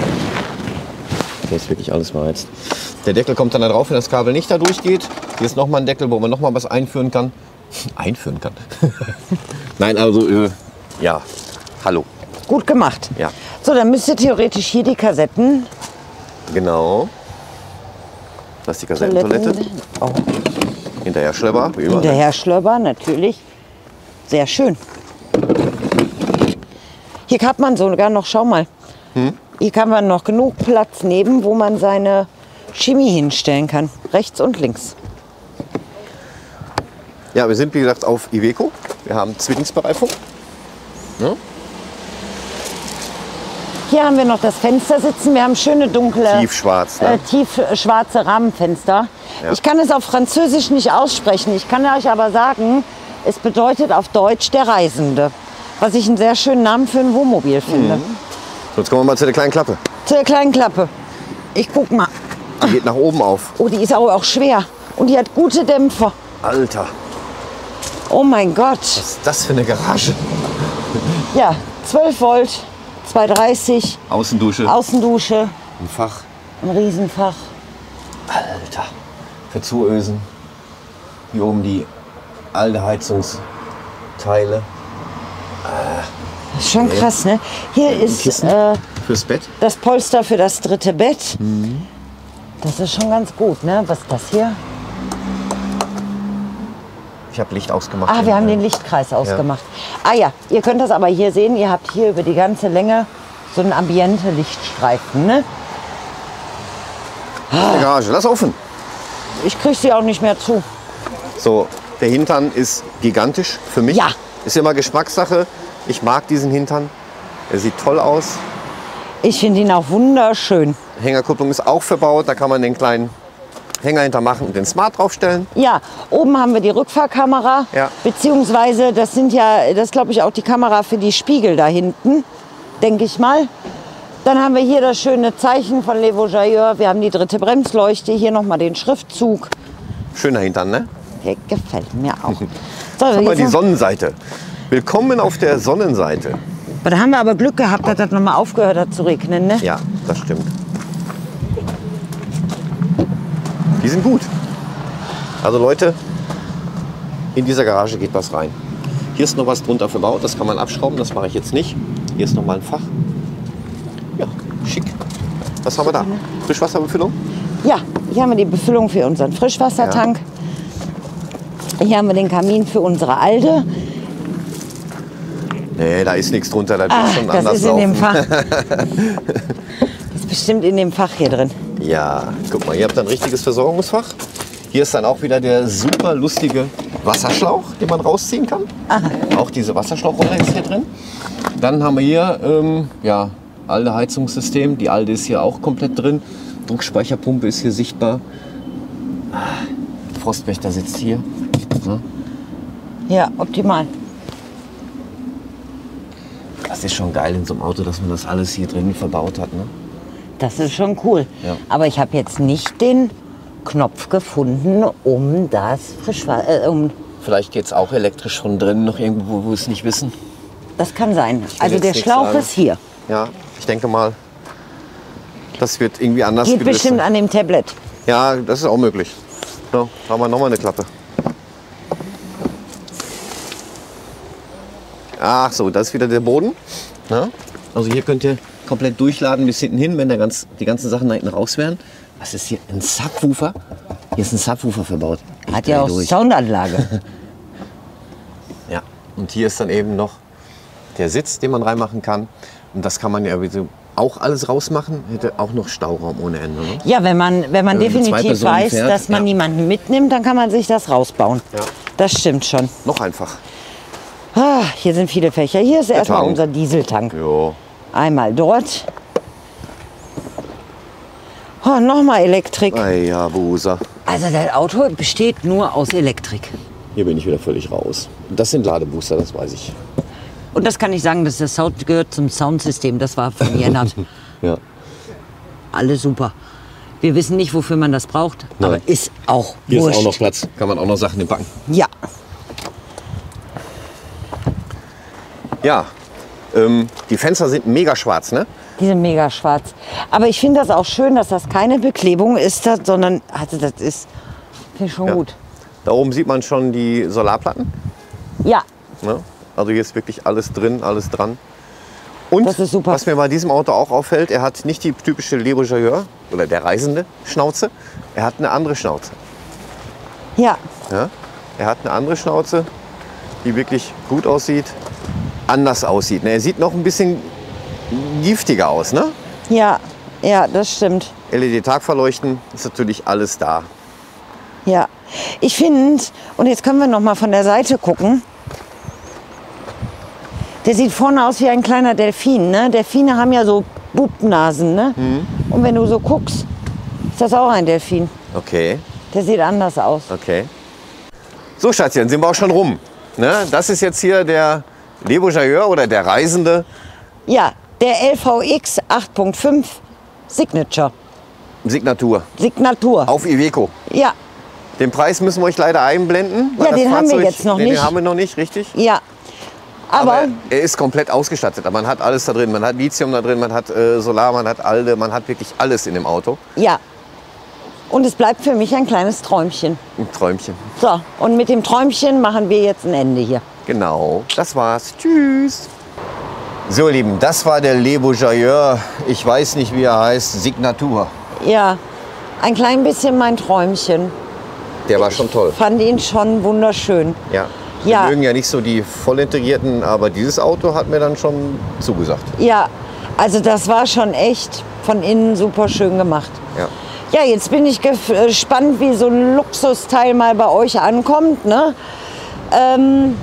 Hier ist wirklich alles beheizt. Der Deckel kommt dann da drauf, wenn das Kabel nicht da durchgeht. Hier ist noch mal ein Deckel, wo man noch mal was einführen kann. Einführen kann? Nein, also, äh, ja, hallo. Gut gemacht. Ja. So, dann müsste theoretisch hier die Kassetten. Genau. Das ist die Kassettentoilette. Oh, Hinterher Schlepper, wie immer. hinterher Schlöpper, natürlich. Sehr schön. Hier kann man sogar noch, schau mal. Hm? Hier kann man noch genug Platz nehmen, wo man seine Chemie hinstellen kann. Rechts und links. Ja, wir sind wie gesagt auf Iveco. Wir haben Zwillingsbereifung. Ja? Hier haben wir noch das Fenster sitzen. Wir haben schöne dunkle, Tiefschwarz, ne? äh, tiefschwarze Rahmenfenster. Ja. Ich kann es auf Französisch nicht aussprechen. Ich kann euch aber sagen, es bedeutet auf Deutsch der Reisende. Was ich einen sehr schönen Namen für ein Wohnmobil finde. Mhm. So, jetzt kommen wir mal zu der kleinen Klappe. Zu der kleinen Klappe. Ich guck mal. Die geht nach oben auf. Oh, die ist auch, auch schwer. Und die hat gute Dämpfer. Alter, Oh mein Gott. was ist das für eine Garage? Ja, zwölf Volt, zweihundertdreißig, Außendusche. Außendusche. Ein Fach. Ein Riesenfach. Alter. Für Zuösen. Hier oben die alte Heizungsteile. Das ist schon krass, ne? Hier ist Kissen äh, fürs Bett. das Polster für das dritte Bett. Mhm. Das ist schon ganz gut, ne? Was ist das hier? Ich habe Licht ausgemacht. Ah, wir haben den Lichtkreis ausgemacht. Ah ja, ihr könnt das aber hier sehen. Ihr habt hier über die ganze Länge so einen Ambiente-Lichtstreifen, ne? Die Garage, lass offen. Ich kriege sie auch nicht mehr zu. So, der Hintern ist gigantisch für mich. Ja. Ist immer Geschmackssache. Ich mag diesen Hintern. Er sieht toll aus. Ich finde ihn auch wunderschön. Hängerkupplung ist auch verbaut. Da kann man den kleinen Hänger hintermachen und den Smart draufstellen. Ja, oben haben wir die Rückfahrkamera. Ja. Beziehungsweise, das sind ja, das glaube ich auch die Kamera für die Spiegel da hinten, denke ich mal. Dann haben wir hier das schöne Zeichen von Le Voyageur. Wir haben die dritte Bremsleuchte. Hier nochmal den Schriftzug. Schöner Hintern, ne? Der gefällt mir auch. So, Haben wir jetzt die noch- Sonnenseite. Willkommen auf der Sonnenseite. Da haben wir aber Glück gehabt, dass das nochmal aufgehört hat zu regnen, ne? Ja, das stimmt. Die sind gut. Also Leute, in dieser Garage geht was rein. Hier ist noch was drunter verbaut, das kann man abschrauben, das mache ich jetzt nicht. Hier ist noch mal ein Fach. Ja, schick. Was haben wir da? Frischwasserbefüllung? Ja, hier haben wir die Befüllung für unseren Frischwassertank. Hier haben wir den Kamin für unsere Alte. Nee, da ist nichts drunter, das Ach, wird schon das anders ist in dem laufen. Fach. Das ist bestimmt in dem Fach hier drin. Ja, guck mal, ihr habt ein richtiges Versorgungsfach. Hier ist dann auch wieder der super lustige Wasserschlauch, den man rausziehen kann. Aha. Auch diese Wasserschlauchrolle ist hier drin. Dann haben wir hier ähm, ja, alte Heizungssystem. Die alte ist hier auch komplett drin. Druckspeicherpumpe ist hier sichtbar. Ah, Frostwächter sitzt hier. Ja, Ja, optimal. das ist schon geil in so einem Auto, dass man das alles hier drin verbaut hat. Ne? Das ist schon cool. Ja. Aber ich habe jetzt nicht den Knopf gefunden, um das Frischwasser. Äh, um, Vielleicht geht es auch elektrisch von drinnen noch irgendwo, wo wir es nicht wissen. das kann sein. will Also jetzt der nichts Schlauch sagen. ist hier. Ja, ich denke mal, das wird irgendwie anders Geht gelöst. bestimmt an dem Tablet. Ja, das ist auch möglich. So, haben wir noch mal eine Klappe. Ach so, das ist wieder der Boden. Ja? Also hier könnt ihr komplett durchladen bis hinten hin, wenn der ganz, die ganzen Sachen da hinten raus wären. Was ist hier? Ein Subwoofer? Hier ist ein Subwoofer verbaut. Ich Hat dreh ja auch durch. Soundanlage. Ja, und hier ist dann eben noch der Sitz, den man reinmachen kann. Und das kann man ja so auch alles rausmachen. Hätte auch noch Stauraum ohne Ende. Ne? Ja, wenn man, wenn man Wenn man mit zwei definitiv Personen weiß, fährt, dass man ja. niemanden mitnimmt, dann kann man sich das rausbauen. Ja. Das stimmt schon. Noch einfach. Ah, hier sind viele Fächer. Hier ist erstmal Tank. unser Dieseltank. Jo. Einmal dort. Oh, nochmal Elektrik. Ei, ja, Busa. Also das Auto besteht nur aus Elektrik. Hier bin ich wieder völlig raus. Das sind Ladebooster, das weiß ich. Und das kann ich sagen, dass das Sound gehört zum Soundsystem. Das war von Jennert. Ja. Alles super. Wir wissen nicht, wofür man das braucht, Nein. aber ist auch Hier wurscht. ist auch noch Platz. Kann man auch noch Sachen packen. Ja, Ja. Ähm, die Fenster sind mega schwarz, ne? die sind mega schwarz. Aber ich finde das auch schön, dass das keine Beklebung ist, das, sondern also das ist finde ich schon Ja. gut. Da oben sieht man schon die Solarplatten. Ja, Ne? Also hier ist wirklich alles drin, alles dran. Und Das ist super. was mir bei diesem Auto auch auffällt, er hat nicht die typische Le Voyageur oder der Reisende Schnauze. Er hat eine andere Schnauze. ja, Ja? Er hat eine andere Schnauze, die wirklich gut aussieht, anders aussieht. Ne? Er sieht noch ein bisschen giftiger aus. Ne? ja, ja, das stimmt. L E D-Tagverleuchten ist natürlich alles da. Ja, ich finde, und jetzt können wir noch mal von der Seite gucken. Der sieht vorne aus wie ein kleiner Delfin. Ne? Delfine haben ja so Bubnasen. Ne? Mhm. Und wenn du so guckst, ist das auch ein Delfin. Okay, Der sieht anders aus. okay. So, Schatzchen, sind wir auch schon rum. Ne? Das ist jetzt hier der Le Voyageur oder der Reisende. Ja, der L V X acht Punkt fünf Signature. Signatur. Signatur. Auf Iveco. Ja, Den Preis müssen wir euch leider einblenden. weil Ja, das den haben wir Fahrzeug- jetzt noch nee, nicht. Den haben wir noch nicht, richtig? ja. Aber, aber er ist komplett ausgestattet. Man hat alles da drin. Man hat Lithium da drin, man hat äh, Solar, man hat ALDE, man hat wirklich alles in dem Auto. Ja. Und es bleibt für mich ein kleines Träumchen. Ein Träumchen. So, und mit dem Träumchen machen wir jetzt ein Ende hier. Genau, das war's. Tschüss. So, ihr Lieben, das war der Le Bourgeois. Ich weiß nicht, wie er heißt. Signatur. Ja, ein klein bisschen mein Träumchen. Der war schon toll. Fand ihn schon wunderschön. Ja. Wir Ja. mögen ja nicht so die voll integrierten, aber dieses Auto hat mir dann schon zugesagt. Ja, also das war schon echt von innen super schön gemacht. Ja. Ja, jetzt bin ich gespannt, wie so ein Luxusteil mal bei euch ankommt. Ne? Ähm,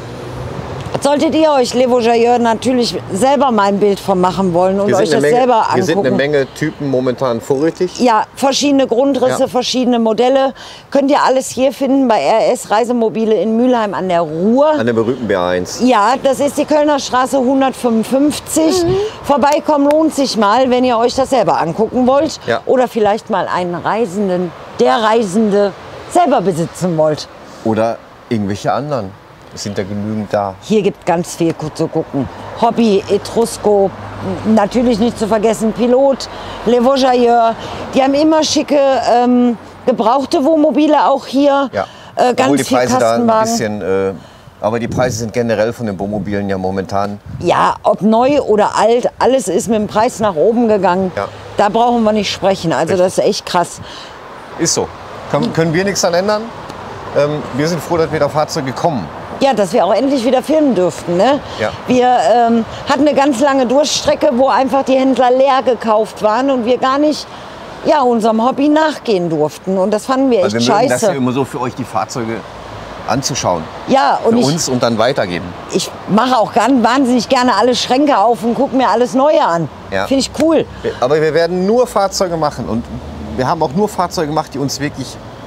solltet ihr euch Le Bourgeois natürlich selber mal ein Bild von machen wollen und Wir euch sind, das eine Menge, selber wir angucken. sind eine Menge Typen momentan vorrätig. Ja, verschiedene Grundrisse, Ja. verschiedene Modelle. Könnt ihr alles hier finden bei R S Reisemobile in Mülheim an der Ruhr. An der berühmten B eins. Ja, das ist die Kölner Straße hundertfünfundfünfzig. Mhm. Vorbeikommen lohnt sich mal, wenn ihr euch das selber angucken wollt. Ja. Oder vielleicht mal einen Reisenden, der Reisende, selber besitzen wollt. Oder irgendwelche anderen. Es sind ja genügend da. Hier gibt ganz viel zu gucken. Hobby, Etrusco, natürlich nicht zu vergessen Pilot, Le Bourgeois. Die haben immer schicke ähm, gebrauchte Wohnmobile auch hier. Ja. Äh, ganz Obwohl die viel Preise da ein Kastenwagen. bisschen. Äh, aber die Preise sind generell von den Wohnmobilen ja momentan. Ja, ob neu oder alt, alles ist mit dem Preis nach oben gegangen. Ja. Da brauchen wir nicht sprechen. Also das ist echt krass. Ist so. Können, können wir nichts daran ändern? Ähm, wir sind froh, dass wir da Fahrzeuge kommen. Ja, dass wir auch endlich wieder filmen durften. Ne? Ja. Wir ähm, hatten eine ganz lange Durchstrecke, wo einfach die Händler leer gekauft waren und wir gar nicht ja, unserem Hobby nachgehen durften. Und das fanden wir echt Weil wir mögen das ja scheiße. immer so für euch, die Fahrzeuge anzuschauen. Ja, und Für ich, uns und dann weitergeben. ich mache auch ganz wahnsinnig gerne alle Schränke auf und gucke mir alles Neue an. Ja. Finde ich cool. Aber wir werden nur Fahrzeuge machen. Und wir haben auch nur Fahrzeuge gemacht, die uns wirklich,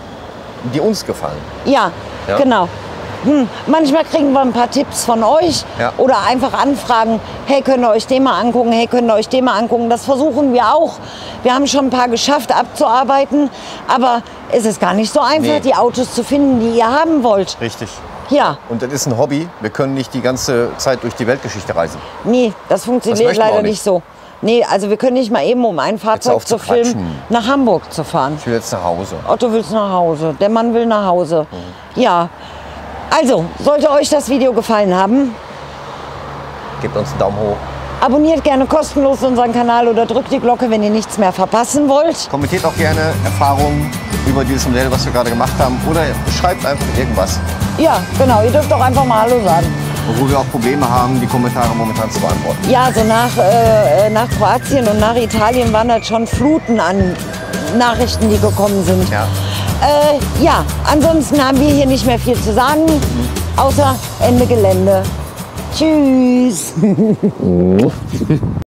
die uns gefallen. Ja, Ja. genau. Hm, manchmal kriegen wir ein paar Tipps von euch Ja. oder einfach Anfragen, hey, könnt ihr euch den mal angucken, hey, könnt ihr euch den mal angucken. Das versuchen wir auch. Wir haben schon ein paar geschafft abzuarbeiten, aber es ist gar nicht so einfach, Nee. die Autos zu finden, die ihr haben wollt. Richtig. Ja, Und das ist ein Hobby. Wir können nicht die ganze Zeit durch die Weltgeschichte reisen. nee, das funktioniert möchten wir leider auch nicht. nicht. so. Nee, also wir können nicht mal eben, um ein Fahrzeug auf zu zu filmen, quatschen. nach Hamburg zu fahren. Ich will jetzt nach Hause. Otto will nach Hause, der Mann will nach Hause. Mhm. Ja, also, sollte euch das Video gefallen haben, Gebt uns einen Daumen hoch. abonniert gerne kostenlos unseren Kanal oder drückt die Glocke, wenn ihr nichts mehr verpassen wollt. Kommentiert auch gerne Erfahrungen über dieses Modell, was wir gerade gemacht haben. Oder schreibt einfach irgendwas. Ja, genau, ihr dürft auch einfach mal Hallo sagen. Wo wir auch Probleme haben, die Kommentare momentan zu beantworten. Ja, so nach, äh, nach Kroatien und nach Italien waren das schon Fluten an Nachrichten, die gekommen sind. Ja. Äh, ja, ansonsten haben wir hier nicht mehr viel zu sagen, außer Ende Gelände. Tschüss.